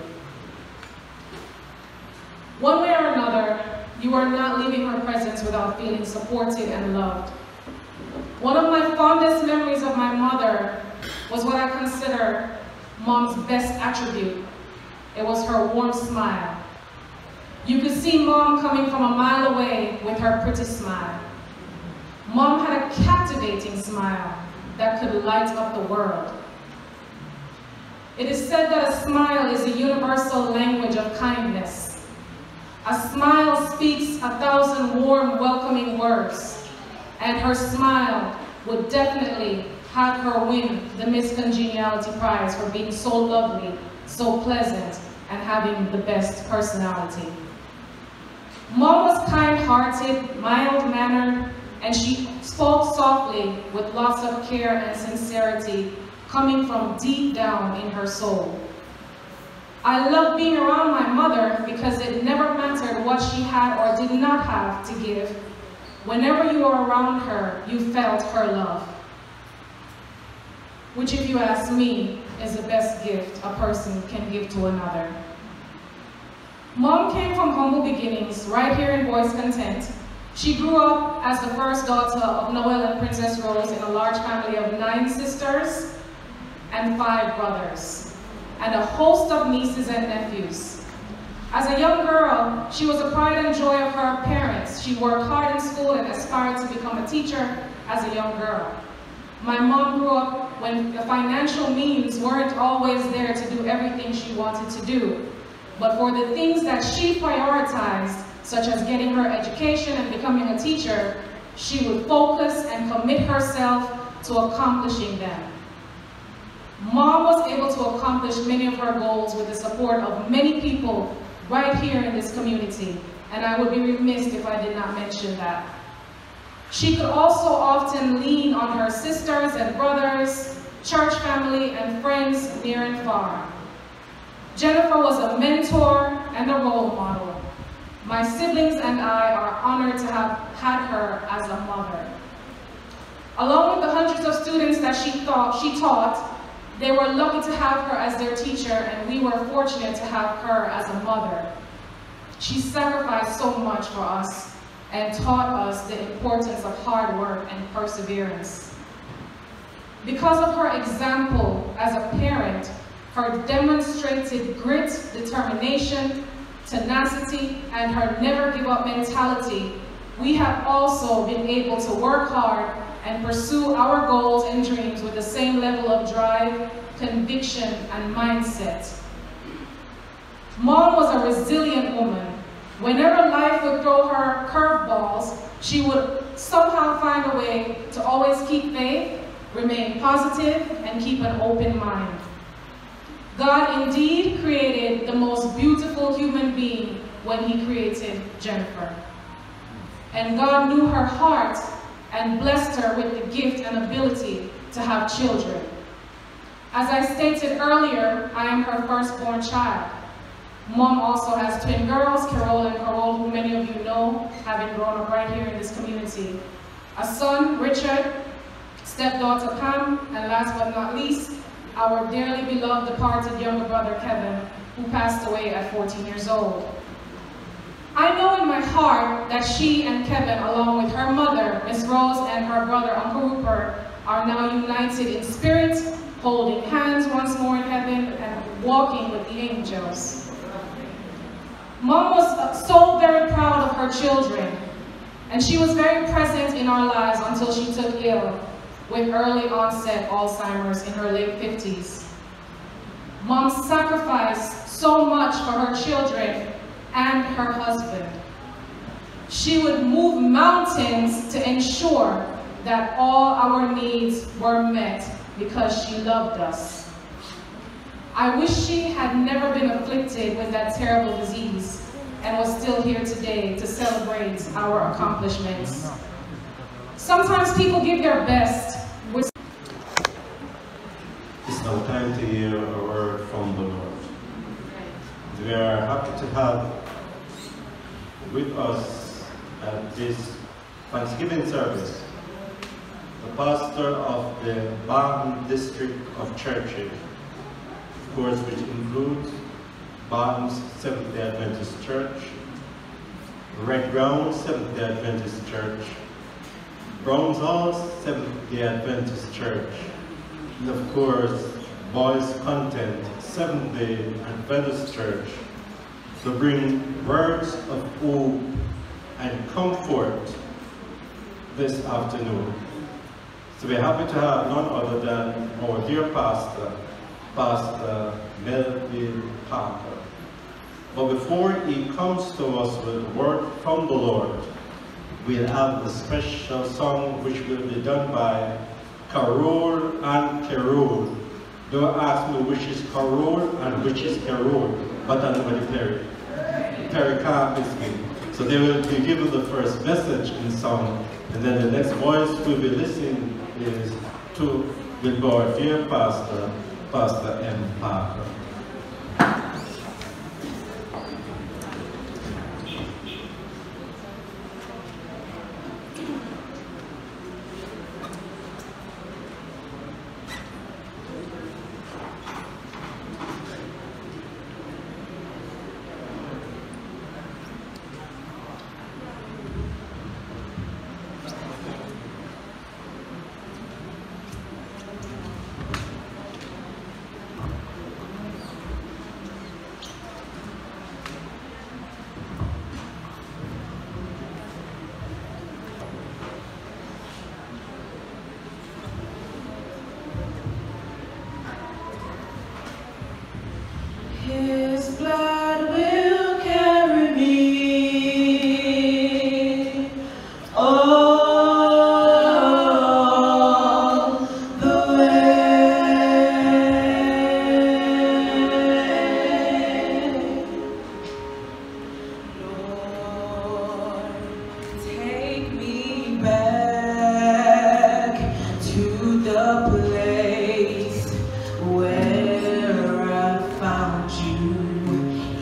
One way or another, you are not leaving her presence without feeling supported and loved. One of my fondest memories of my mother was what I consider Mom's best attribute. It was her warm smile. You could see Mom coming from a mile away with her pretty smile. Mom had a captivating smile that could light up the world. It is said that a smile is a universal language of kindness. A smile speaks a thousand warm, welcoming words, and her smile would definitely have her win the Miss Congeniality Prize for being so lovely, so pleasant, and having the best personality. Mom was kind-hearted, mild-mannered, and she spoke softly with lots of care and sincerity coming from deep down in her soul. I loved being around my mother because it never mattered what she had or did not have to give. Whenever you were around her, you felt her love. Which, if you ask me, is the best gift a person can give to another. Mom came from humble beginnings right here in Bois Content. She grew up as the first daughter of Noel and Princess Rose in a large family of nine sisters and five brothers, and a host of nieces and nephews. As a young girl, she was the pride and joy of her parents. She worked hard in school and aspired to become a teacher as a young girl. My mom grew up when the financial means weren't always there to do everything she wanted to do. But for the things that she prioritized, such as getting her education and becoming a teacher, she would focus and commit herself to accomplishing them. Mom was able to accomplish many of her goals with the support of many people right here in this community, and I would be remiss if I did not mention that. She could also often lean on her sisters and brothers, church family, and friends near and far. Jennifer was a mentor and a role model. My siblings and I are honored to have had her as a mother. Along with the hundreds of students that she, thought, she taught, they were lucky to have her as their teacher, and we were fortunate to have her as a mother. She sacrificed so much for us and taught us the importance of hard work and perseverance. Because of her example as a parent, her demonstrated grit, determination, tenacity, and her never-give-up mentality, we have also been able to work hard and pursue our goals and dreams with the same level of drive, conviction, and mindset. Mom was a resilient woman. Whenever life would throw her curveballs, she would somehow find a way to always keep faith, remain positive, and keep an open mind. God indeed created the most beautiful human being when he created Jennifer. And God knew her heart and blessed her with the gift and ability to have children. As I stated earlier, I am her firstborn child. Mom also has twin girls, Carol and Carol, who many of you know, having grown up right here in this community. A son, Richard, stepdaughter Pam, and last but not least, our dearly beloved departed younger brother Kevin, who passed away at fourteen years old. I know in my heart that she and Kevin, along with her mother, Miss Rose, and her brother, Uncle Rupert, are now united in spirit, holding hands once more in heaven, and walking with the angels. Mom was so very proud of her children, and she was very present in our lives until she took ill with early onset Alzheimer's in her late fifties. Mom sacrificed so much for her children and her husband. She would move mountains to ensure that all our needs were met because she loved us. I wish she had never been afflicted with that terrible disease and was still here today to celebrate our accomplishments. Sometimes people give their best. With It's now time to hear a word from the Lord. We are happy to have with us at this Thanksgiving service the pastor of the Barton District of Churches, of course, which includes Barton's Seventh-day Adventist Church, Red Ground Seventh-day Adventist Church, Browns House Seventh-day Adventist Church, and of course, Bois Content Seventh-day Adventist Church, to bring words of hope and comfort this afternoon. So we're happy to have none other than our dear pastor, Pastor Melvin Parker. But before he comes to us with a word from the Lord, we'll have the special song which will be done by Carol and Carol. Don't ask me which is Carol and which is Carol, but I know the Perry. Perry can't miss me. So they will be given the first message in song, and then the next voice we'll be listening is to with our dear pastor, Pastor M. Parker. His blood will carry me all the way. Lord, take me back to the place where I found you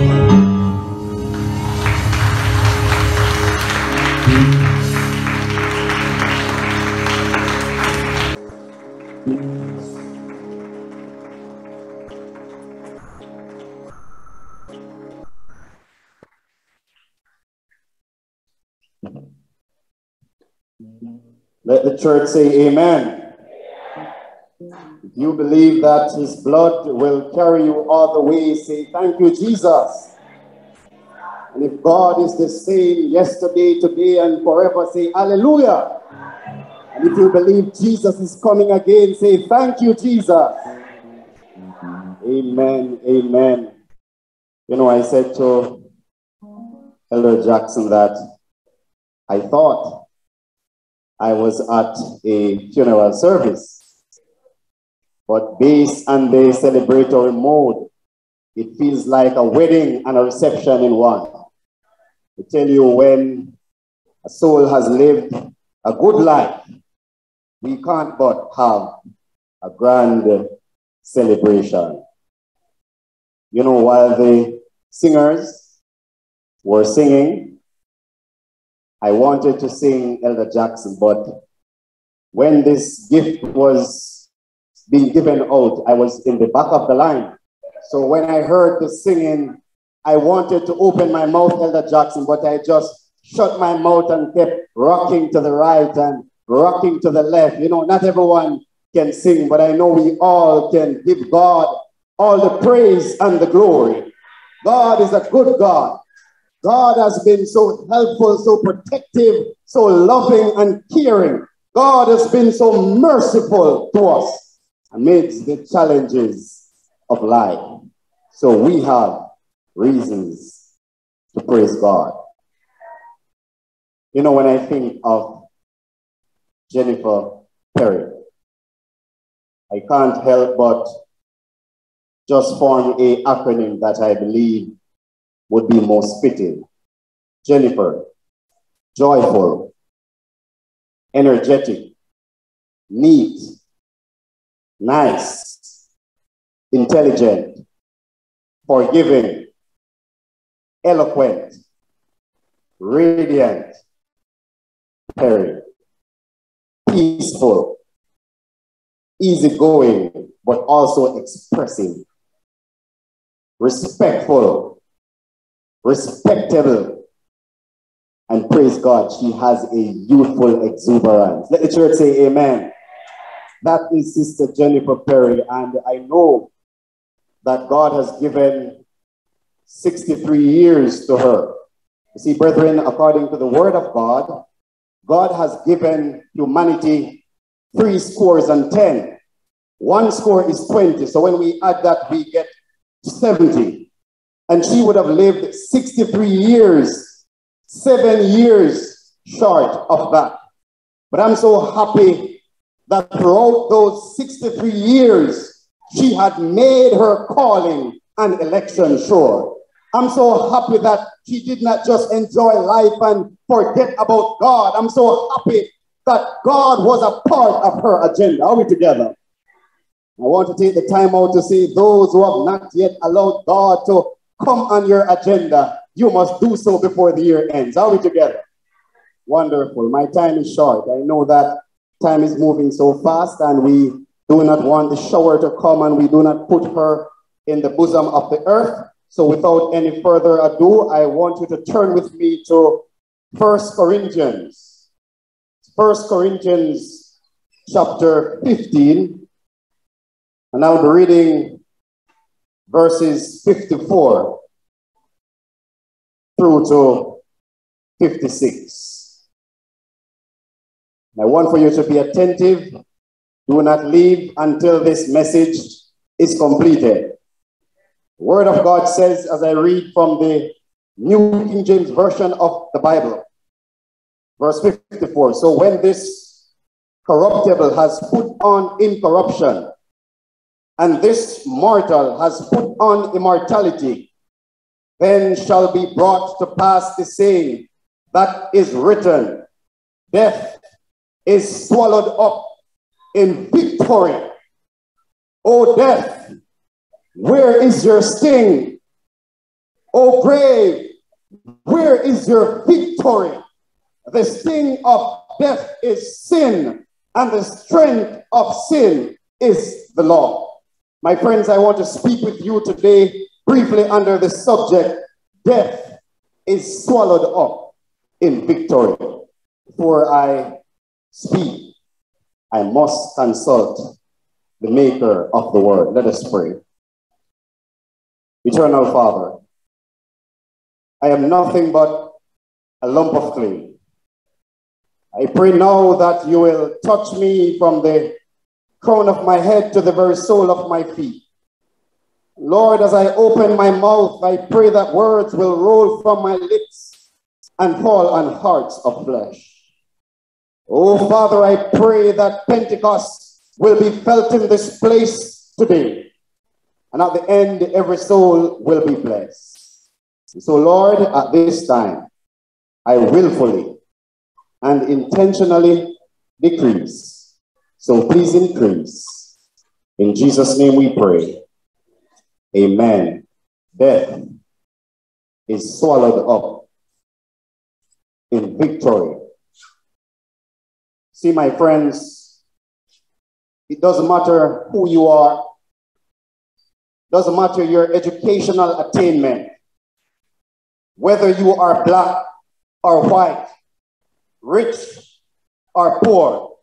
Let the church say amen. If you believe that his blood will carry you all the way, say thank you, Jesus. And if God is the same yesterday, today, and forever, say hallelujah. And if you believe Jesus is coming again, say thank you, Jesus. Amen, amen. You know, I said to Elder Jackson that I thought I was at a funeral service. But based on the celebratory mode, it feels like a wedding and a reception in one. I tell you, when a soul has lived a good life, we can't but have a grand celebration. You know, while the singers were singing, I wanted to sing Elder Jackson, but when this gift was being given out, I was in the back of the line. So when I heard the singing, I wanted to open my mouth, Elder Jackson, but I just shut my mouth and kept rocking to the right and rocking to the left. You know, not everyone can sing, but I know we all can give God all the praise and the glory. God is a good God. God has been so helpful, so protective, so loving and caring. God has been so merciful to us amidst the challenges of life. So we have reasons to praise God. You know, when I think of Jennifer Perry, I can't help but just form an acronym that I believe would be most fitting. Jennifer, joyful, energetic, neat, nice, intelligent, forgiving, eloquent, radiant, Perry, peaceful, easygoing, but also expressive, respectful, respectable, and praise God, she has a youthful exuberance. Let the church say amen. That is Sister Jennifer Perry, and I know that God has given sixty-three years to her. You see, brethren, according to the word of God, God has given humanity three scores and ten. One score is twenty, so when we add that, we get seventy. And she would have lived sixty-three years, seven years short of that. But I'm so happy that throughout those sixty-three years, she had made her calling and election sure. I'm so happy that she did not just enjoy life and forget about God. I'm so happy that God was a part of her agenda. Are we together? I want to take the time out to say those who have not yet allowed God to come on your agenda, you must do so before the year ends. Are we together? Wonderful. My time is short. I know that time is moving so fast and we do not want the shower to come and we do not put her in the bosom of the earth. So without any further ado, I want you to turn with me to First Corinthians. First Corinthians chapter fifteen. And I'll be reading verses fifty-four through to fifty-six. I want for you to be attentive. Do not leave until this message is completed. The Word of God says, as I read from the New King James Version of the Bible, verse fifty-four, so when this corruptible has put on incorruption, and this mortal has put on immortality, then shall be brought to pass the saying that is written, death is swallowed up in victory. O death, where is your sting? O grave, where is your victory? The sting of death is sin, and the strength of sin is the law. My friends, I want to speak with you today briefly under the subject, death is swallowed up in victory. Before I speak, I must consult the maker of the word. Let us pray. Eternal Father, I am nothing but a lump of clay. I pray now that you will touch me from the crown of my head to the very sole of my feet. Lord, as I open my mouth, I pray that words will roll from my lips and fall on hearts of flesh. Oh, Father, I pray that Pentecost will be felt in this place today. And at the end, every soul will be blessed. So, Lord, at this time, I willfully and intentionally decrease. So please increase. In Jesus' name we pray. Amen. Death is swallowed up in victory. See, my friends, it doesn't matter who you are. Doesn't matter your educational attainment. Whether you are black or white, rich or poor.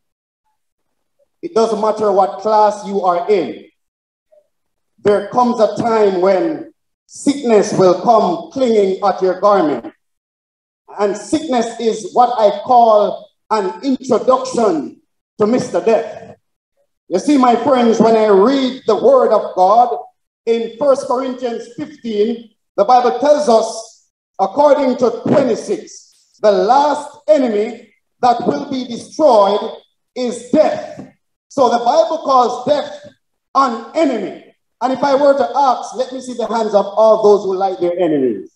It doesn't matter what class you are in. There comes a time when sickness will come clinging at your garment. And sickness is what I call an introduction to Mister Death. You see, my friends, when I read the word of God in First Corinthians fifteen, the Bible tells us, according to twenty-six, the last enemy that will be destroyed is death. So the Bible calls death an enemy. And if I were to ask, let me see the hands of all those who like their enemies.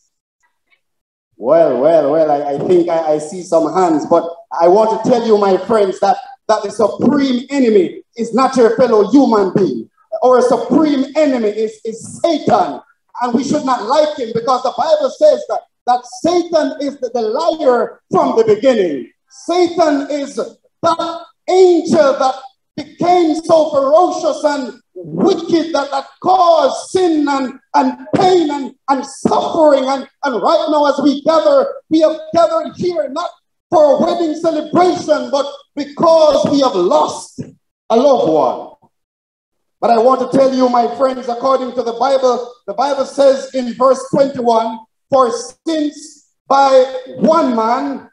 Well, well, well, I, I think I, I see some hands, but I want to tell you, my friends, that, that the supreme enemy is not your fellow human being. Our supreme enemy is, is Satan. And we should not like him because the Bible says that, that Satan is the, the liar from the beginning. Satan is that angel that became so ferocious and wicked that, that caused sin and, and pain and, and suffering. And, and right now as we gather, we have gathered here not for a wedding celebration, but because we have lost a loved one. But I want to tell you, my friends, according to the Bible, the Bible says in verse twenty-one, for since by one man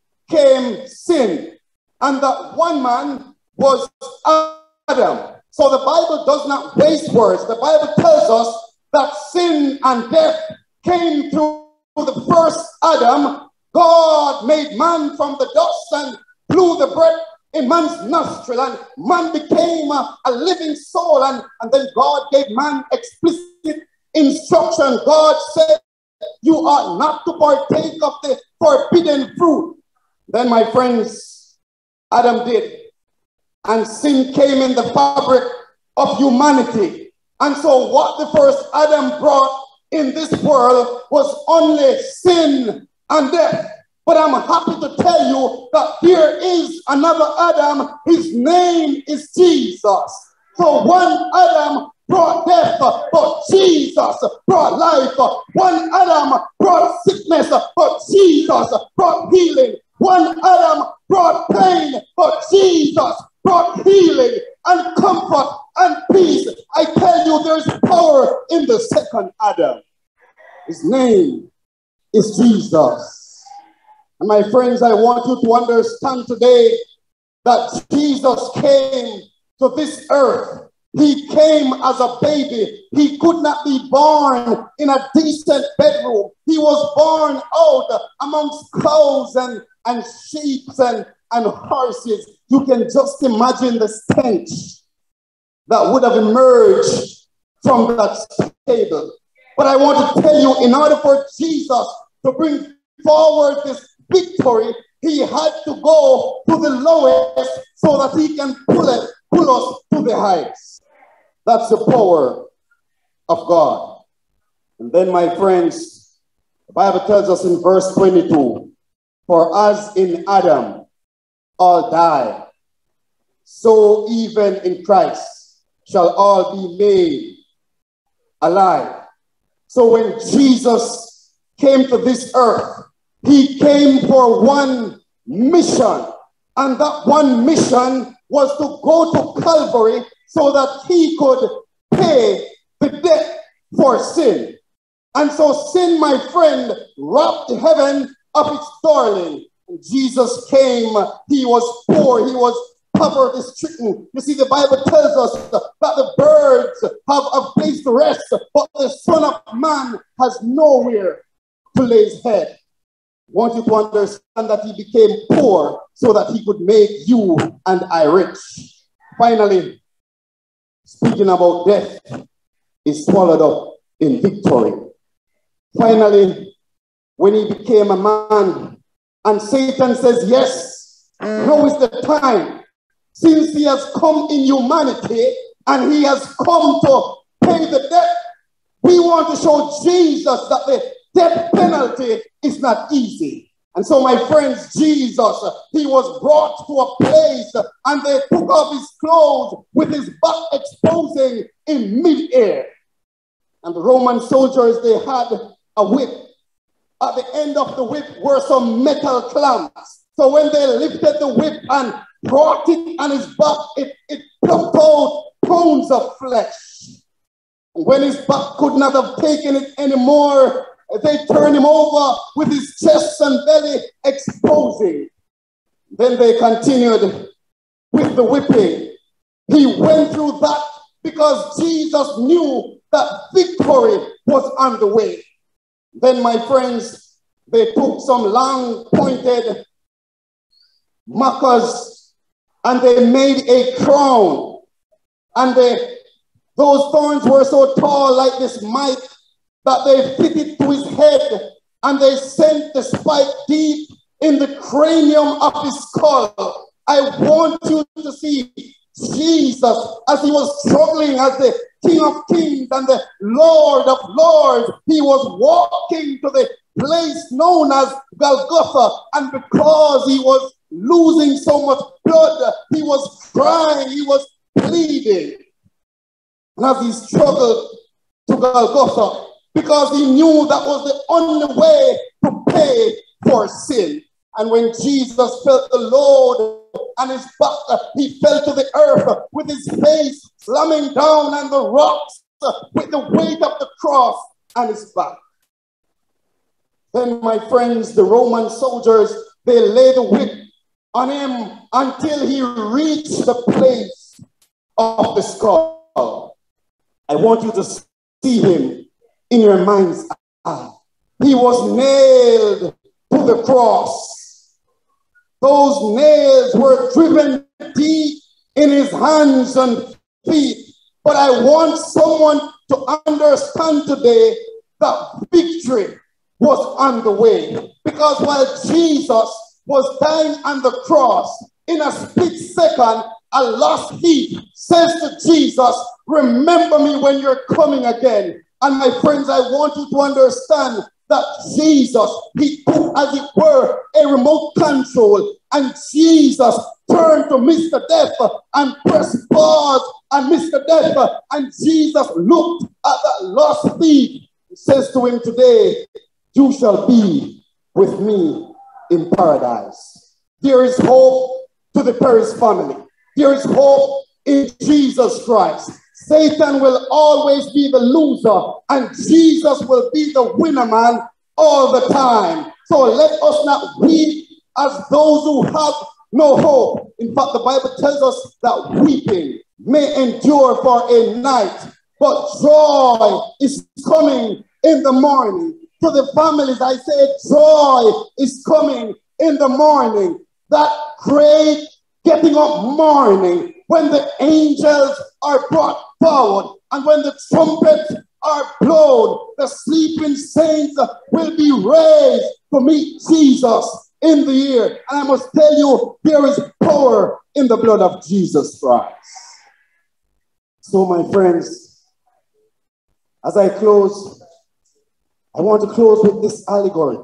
came sin, and that one man was Adam. So the Bible does not waste words. The Bible tells us that sin and death came through the first Adam. God made man from the dust and blew the breath in man's nostril, and man became a, a living soul. And, and then God gave man explicit instruction. God said, you are not to partake of the forbidden fruit. Then, my friends, Adam did. And sin came in the fabric of humanity. And so what the first Adam brought in this world was only sin and death. But I'm happy to tell you that there is another Adam. His name is Jesus. So one Adam brought death, but Jesus brought life. One Adam brought sickness, but Jesus brought healing. One Adam brought pain, but Jesus brought healing and comfort and peace. I tell you, there's power in the second Adam. His name is Jesus. And my friends, I want you to understand today that Jesus came to this earth. He came as a baby. He could not be born in a decent bedroom. He was born out amongst cows and, and sheep and, and horses. You can just imagine the stench that would have emerged from that stable. But I want to tell you, in order for Jesus to bring forward this victory, he had to go to the lowest so that he can pull it, pull us to the heights. That's the power of God. And then, my friends, The Bible tells us in verse twenty-two, for as in Adam all die, so even in Christ shall all be made alive. So when Jesus came to this earth, he came for one mission, and that one mission was to go to Calvary so that he could pay the debt for sin. And so sin, my friend, robbed heaven of its darling. And Jesus came, he was poor, he was poverty-stricken. You see, the Bible tells us that the birds have a place to rest, but the Son of Man has nowhere to lay his head. I want you to understand that he became poor so that he could make you and I rich. Finally, speaking about death, is swallowed up in victory. Finally, when he became a man, and Satan says, yes, now is the time, since he has come in humanity and he has come to pay the debt, we want to show Jesus that the death penalty is not easy. And so, my friends, Jesus, he was brought to a place and they took off his clothes with his back exposing in midair. And the Roman soldiers, they had a whip. At the end of the whip were some metal clamps. So when they lifted the whip and brought it on his back, it, it plucked out pounds of flesh. When his back could not have taken it anymore, they turned him over with his chest and belly exposing. Then they continued with the whipping. He went through that because Jesus knew that victory was on the way. Then, my friends, they took some long pointed markers and they made a crown. And they, those thorns were so tall like this mic that they fitted to his head and they sent the spike deep in the cranium of his skull. I want you to see Jesus as he was struggling as the King of Kings and the Lord of Lords. He was walking to the place known as Golgotha, and because he was losing so much blood, he was crying, he was pleading. And as he struggled to Golgotha, because he knew that was the only way to pay for sin. And when Jesus felt the load on his back, he fell to the earth with his face slamming down on the rocks with the weight of the cross on his back. Then, my friends, the Roman soldiers, they laid the whip on him until he reached the place of the skull. I want you to see him in your mind's eye. He was nailed to the cross. Those nails were driven deep in his hands and feet. But I want someone to understand today that victory was on the way. Because while Jesus was dying on the cross, in a split second, a lost thief says to Jesus, remember me when you're coming again. And my friends, I want you to understand that Jesus, he took, as it were, a remote control, and Jesus turned to Mister Death and pressed pause on Mister Death, and Jesus looked at that lost thief. He says to him today, you shall be with me in paradise. There is hope to the Paris family. There is hope in Jesus Christ. Satan will always be the loser, and Jesus will be the winner man all the time. So let us not weep as those who have no hope. In fact, the Bible tells us that weeping may endure for a night, but joy is coming in the morning. To the families, I say joy is coming in the morning. That great getting up morning when the angels are brought forward and when the trumpets are blown, the sleeping saints will be raised to meet Jesus in the air. And I must tell you, there is power in the blood of Jesus Christ. So, my friends, as I close, I want to close with this allegory.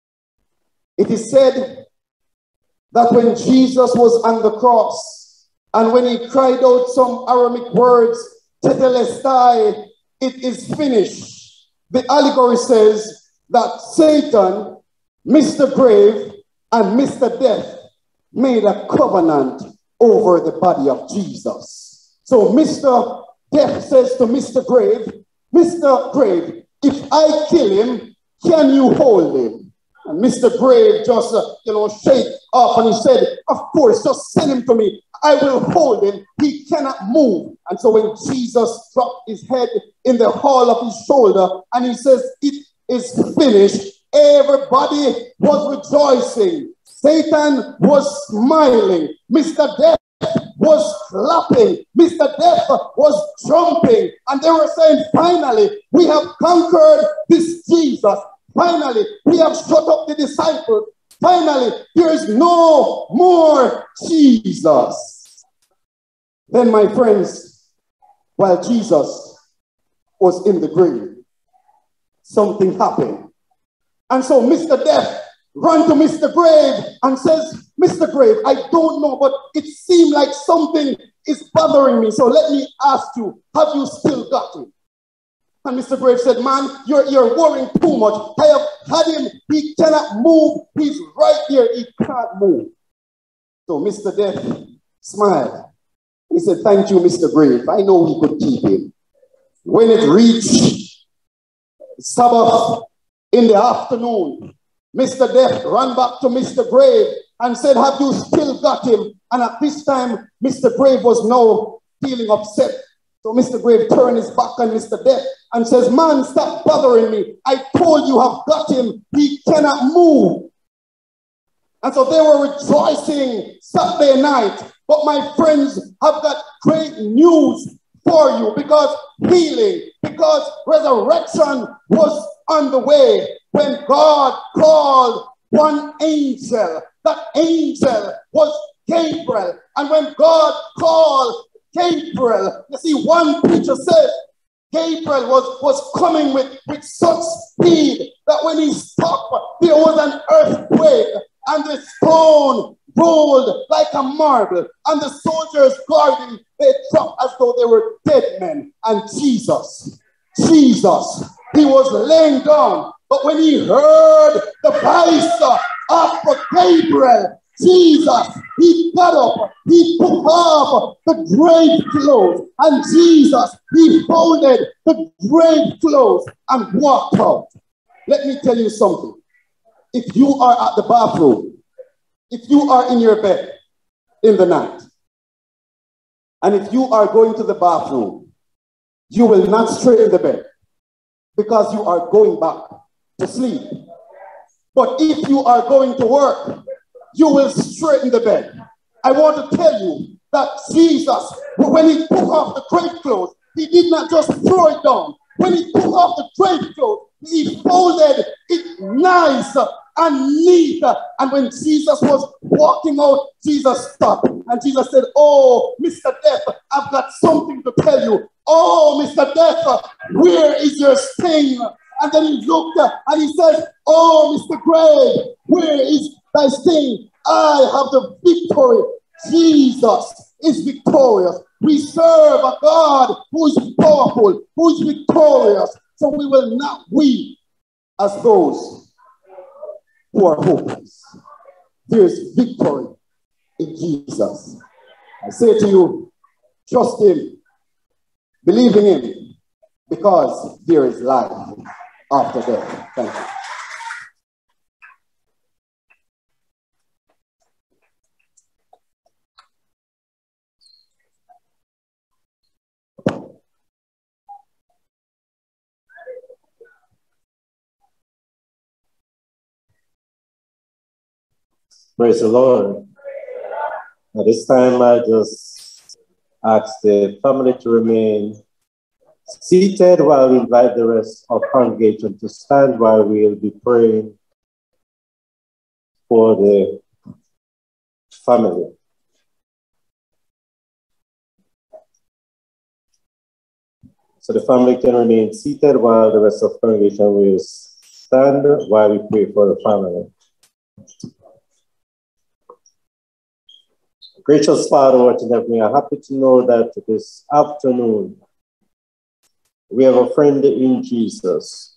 It is said that when Jesus was on the cross and when he cried out some Aramaic words, Tetelestai, it is finished. The allegory says that Satan, Mister Grave, and Mister Death made a covenant over the body of Jesus. So Mister Death says to Mister Grave, Mister Grave, if I kill him, can you hold him? And Mister Grave just, uh, you know, shake off and he said, of course, just send him to me. I will hold him. He cannot move. And so when Jesus dropped his head in the hall of his shoulder and he says, it is finished, everybody was rejoicing. Satan was smiling. Mister Death was clapping. Mister Death was jumping. And they were saying, finally, we have conquered this Jesus. Finally, we have shut up the disciples. Finally, there is no more Jesus. Then, my friends, while Jesus was in the grave, something happened. And so Mister Death ran to Mister Grave and says, Mister Grave, I don't know, but it seemed like something is bothering me. So let me ask you, have you still got him? And Mister Grave said, man, you're, you're worrying too much. I have had him. He cannot move. He's right there. He can't move. So Mister Death smiled. He said, thank you, Mister Grave. I know we could keep him. When it reached Sabbath in the afternoon, Mister Death ran back to Mister Grave and said, have you still got him? And at this time, Mister Grave was now feeling upset. So Mister Grave turned his back on Mister Death and says, man, stop bothering me. I told you have got him. He cannot move. And so they were rejoicing Saturday night. But my friends have got great news for you, because healing, because resurrection was on the way. When God called one angel, that angel was Gabriel. And when God called Gabriel, you see, one preacher said Gabriel was, was coming with, with such speed that when he stopped, there was an earthquake and the stone rolled like a marble, and the soldiers guarding, they dropped as though they were dead men. And Jesus, Jesus, he was laying down. But when he heard the voice of Gabriel, Jesus, he got up, he took off the grave clothes, and Jesus, he folded the grave clothes and walked out. Let me tell you something. If you are at the bathroom, if you are in your bed in the night, and if you are going to the bathroom, you will not straighten the bed because you are going back to sleep. But if you are going to work, you will straighten the bed. I want to tell you that Jesus, when he took off the grave clothes, he did not just throw it down. When he took off the grave clothes, he folded it nice and neat. And when Jesus was walking out, Jesus stopped. And Jesus said, oh, Mister Death, I've got something to tell you. Oh, Mister Death, where is your sting? And then he looked and he says, oh, Mister Grave, where is thy sting? I have the victory. Jesus is victorious. We serve a God who is powerful, who is victorious. So we will not weep as those who are hopeless. There is victory in Jesus. I say to you, trust him, believe in him, because there is life after death. Thank you. Praise the Lord. At this time, I just ask the family to remain seated while we invite the rest of the congregation to stand while we will be praying for the family. So the family can remain seated while the rest of the congregation will stand while we pray for the family. Gracious Father, what in heaven, we are happy to know that this afternoon we have a friend in Jesus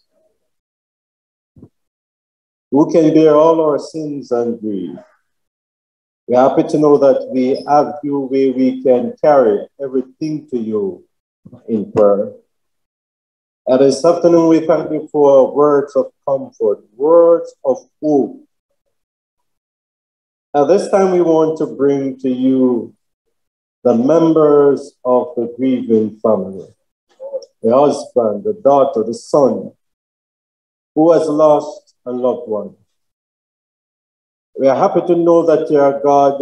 who can bear all our sins and grief. We are happy to know that we have you where we can carry everything to you in prayer. And this afternoon we thank you for words of comfort, words of hope. At this time we want to bring to you the members of the grieving family, the husband, the daughter, the son, who has lost a loved one. We are happy to know that you are God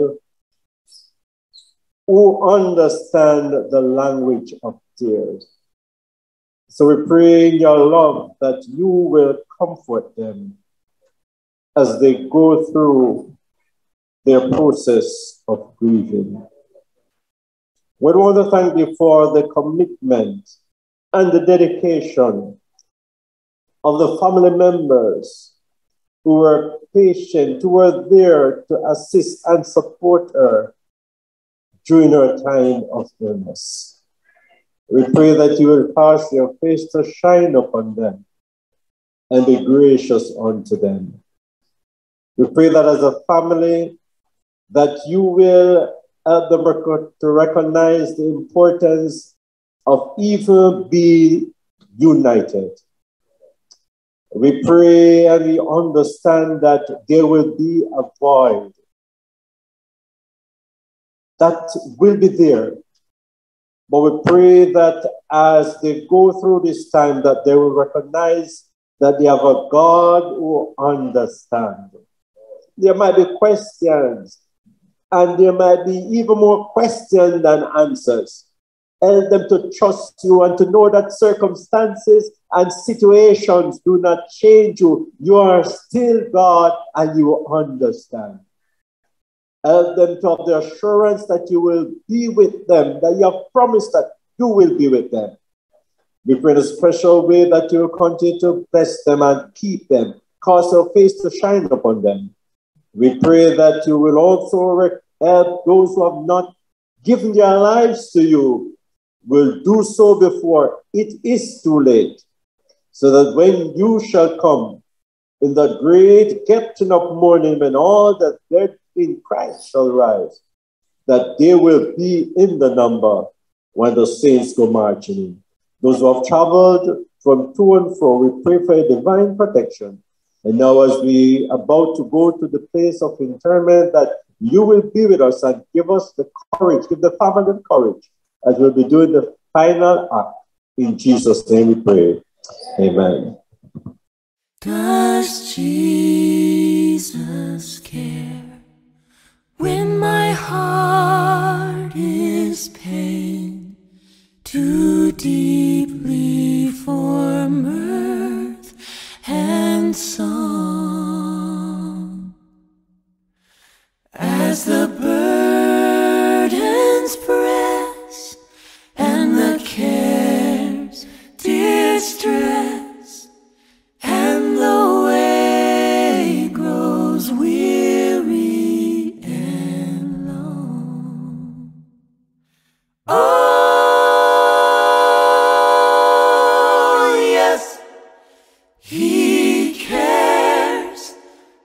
who understands the language of tears. So we pray in your love that you will comfort them as they go through their process of grieving. We want to thank you for the commitment and the dedication of the family members who were patient, who were there to assist and support her during her time of illness. We pray that you will cause your face to shine upon them and be gracious unto them. We pray that as a family, that you will help them to recognize the importance of even being united. We pray and we understand that there will be a void that will be there. But we pray that as they go through this time, that they will recognize that they have a God who understands. There might be questions, and there might be even more questions than answers. Help them to trust you and to know that circumstances and situations do not change you. You are still God and you understand. Help them to have the assurance that you will be with them, that you have promised that you will be with them. We pray in a special way that you will continue to bless them and keep them, cause your face to shine upon them. We pray that you will also help those who have not given their lives to you, will do so before it is too late, so that when you shall come in the great captain of morning, when all the dead in Christ shall rise, that they will be in the number when the saints go marching in. Those who have traveled from to and fro, we pray for a divine protection. And now as we are about to go to the place of interment, that you will be with us and give us the courage, give the family the courage, as we'll be doing the final act. In Jesus' name we pray. Amen. Does Jesus care when my heart is pained too deeply for mirth and song? As the burdens press and the cares distress, and the way grows weary and long. Oh, yes, he cares.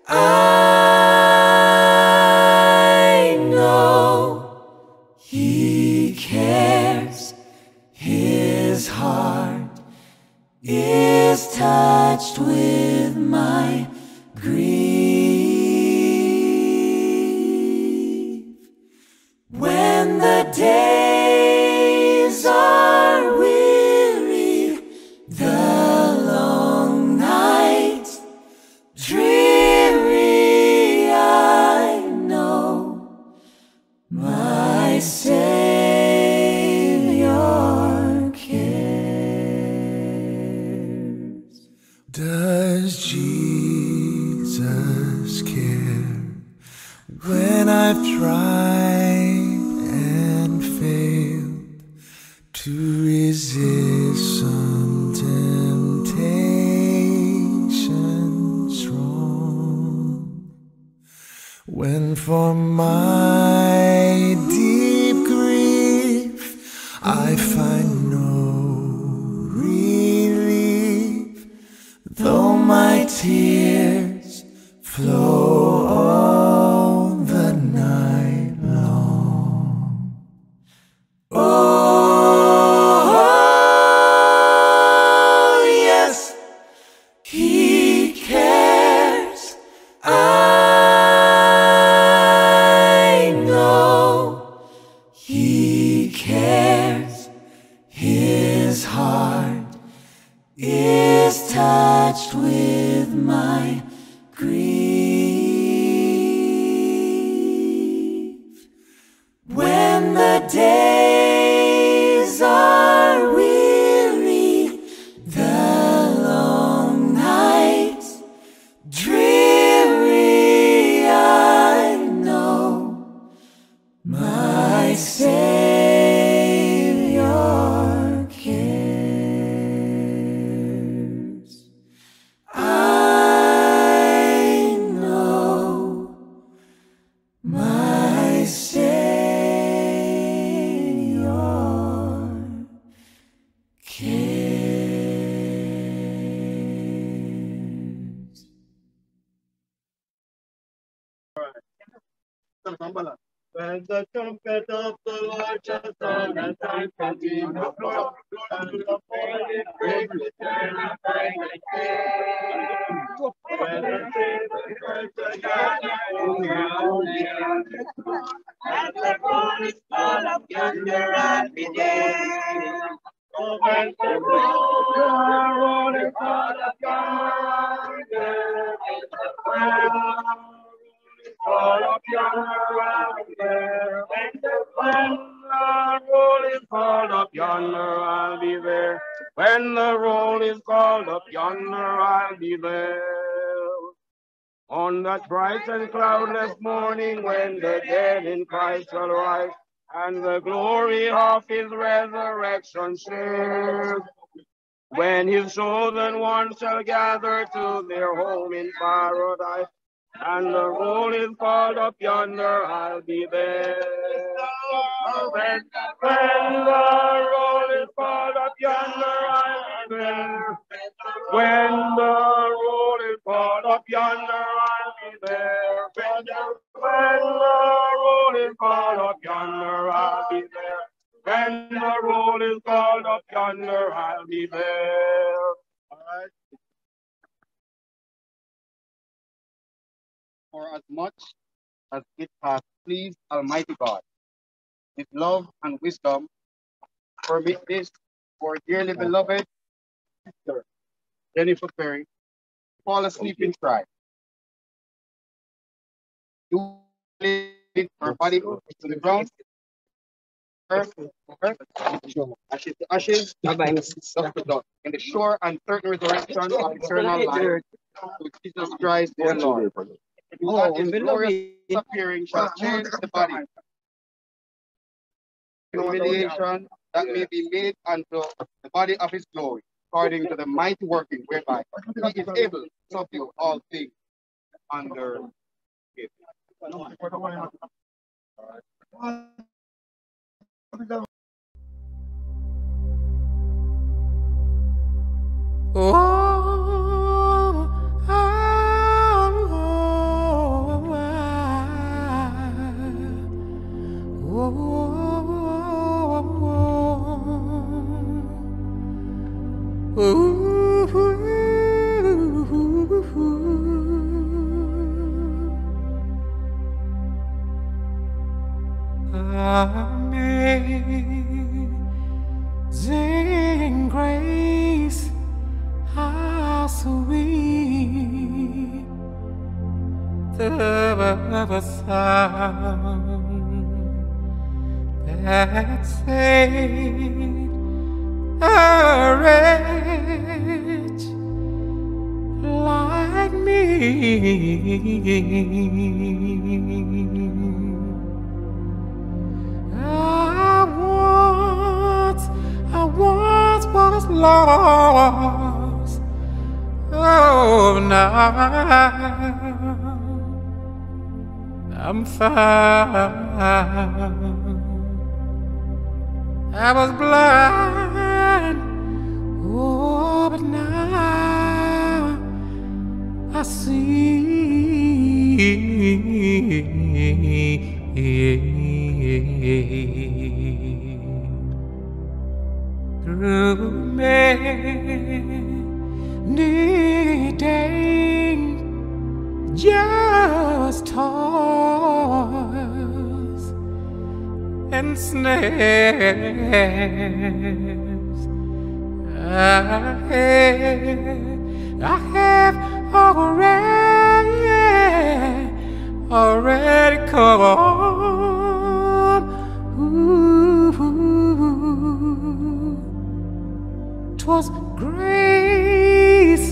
I know he cares. His heart is touched with my grief. When the days are weary, the long nights dreary, I know my Savior cares. Does Jesus care when I've tried and failed to resist some temptation? when for my deep grief I find no relief, though my tears flow all the night long. Oh, yes, He cares. I know He cares. His heart is touched with my grief. When the days are weary, the long nights dreary, I know my Savior cares. I know my Savior cares. When the trumpet of the Lord shall sound, and time shall be no more, and the morning break return and find again. When the saints return to God, around and the roll is full of yonder and be there. Oh, when the roll is full of yonder, all of yonder I'll be there. When the roll is called up yonder, I'll be there. When the roll is called up yonder, I'll be there. On that bright and cloudless morning, when the dead in Christ shall rise, and the glory of His resurrection share. When His chosen ones shall gather to their home in paradise, and the roll is called up yonder, I'll be there. When, when the roll is called up yonder, I'll be there. When the roll is called up yonder, I'll be there. When the, when the roll is called up yonder, I'll be there. When the roll is called up yonder, I'll be there. All right. For as much as it has pleased Almighty God, His love and wisdom, permit this for dearly beloved sister Jennifer Perry fall asleep in Christ. You leave her body to the ground, earth, earth, ashes to ashes, dust to dust, in the sure and certain resurrection of eternal life through Jesus Christ our Lord. Oh, His glorious appearing shall change the body. Humiliation that may be made unto the body of His glory, according to the mighty working whereby He is able to subdue all things under Him. Oh. Amazing grace, how sweet the sound that saved a wretch like me. I once, I once was lost, oh, now I'm fine. I was blind, oh, but now I see. Through many days, just toys and snares. I have, I have already, already come on. Ooh, 'twas grace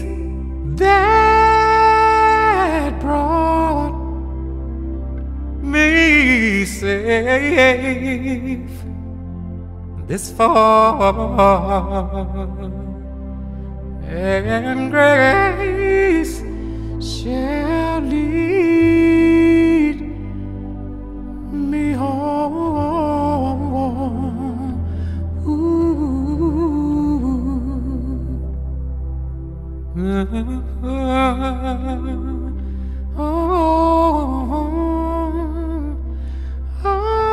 that brought me safe this far, and grace shall lead me home. Ooh. Oh, oh,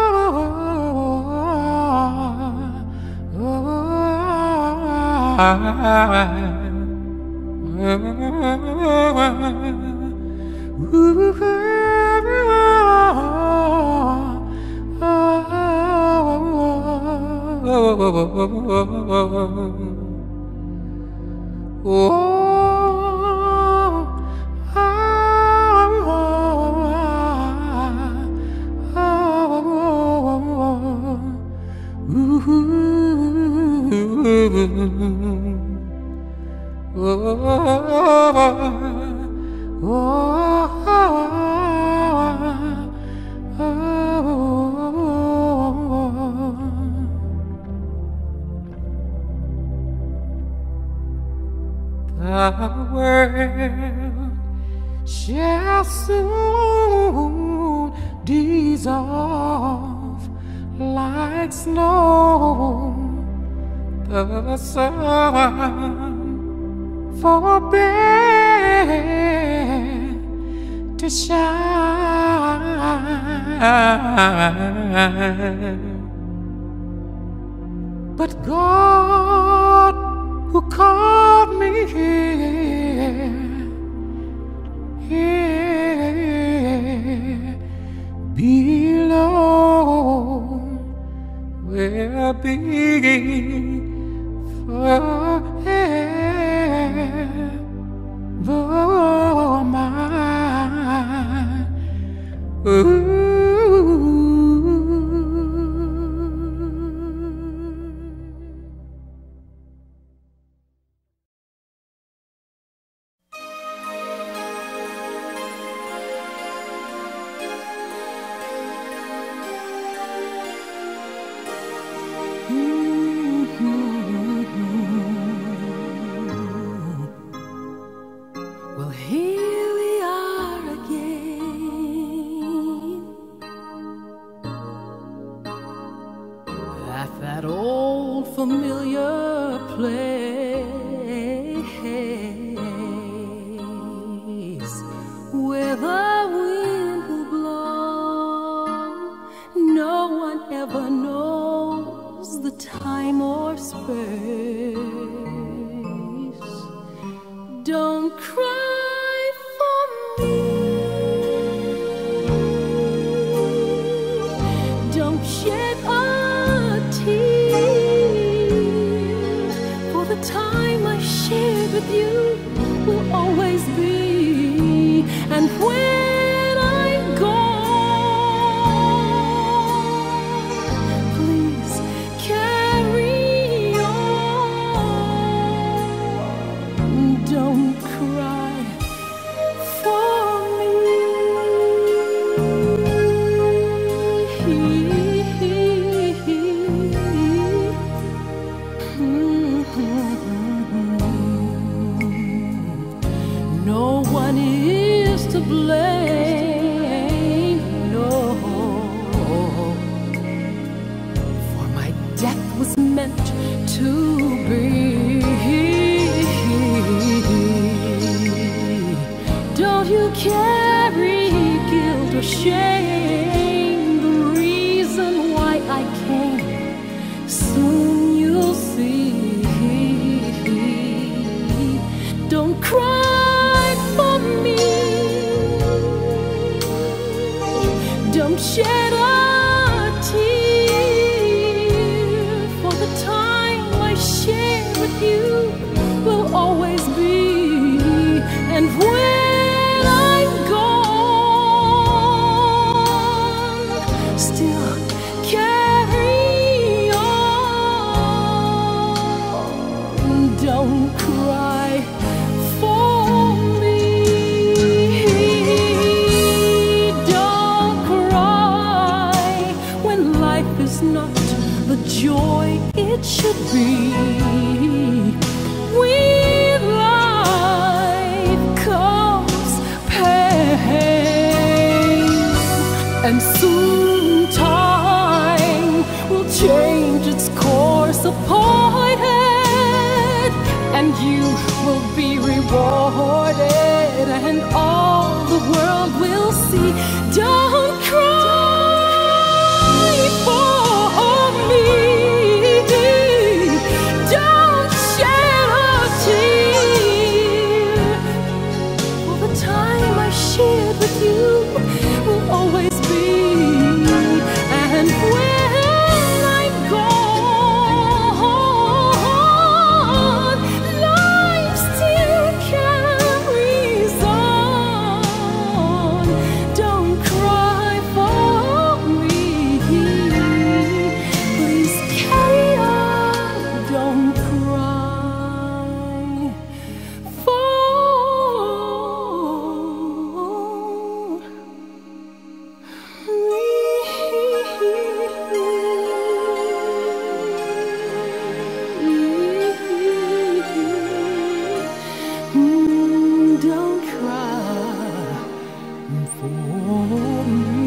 the world shall soon dissolve like snow. The sun forbid to shine, but God who called me here, here below, will be forever mine. Ooh. Well, here we are again at that old familiar place where the wind will blow. No one ever knows the time or space. Don't cry for me. Don't shed a tear, for the time I shared with you will always be. And when I'm gone, please carry on. Don't cry for me. No one is to blame. carry guilt or shame. The reason why I came, soon you'll see. Don't cry for me. Don't shed a tear, for the time I share with you will always be. And when I'm gone, still carry on. Don't cry for me. Don't cry when life is not the joy it should be. With life comes pain, and soon time will change its course appointed, and you will be rewarded, and all the world will see. Don't cry for me. Don't shed a tear, for the time I shared with you will always be. And when I'm gone, life still carries on. Don't cry for me. Please carry on. Don't cry for Mm, don't cry for me.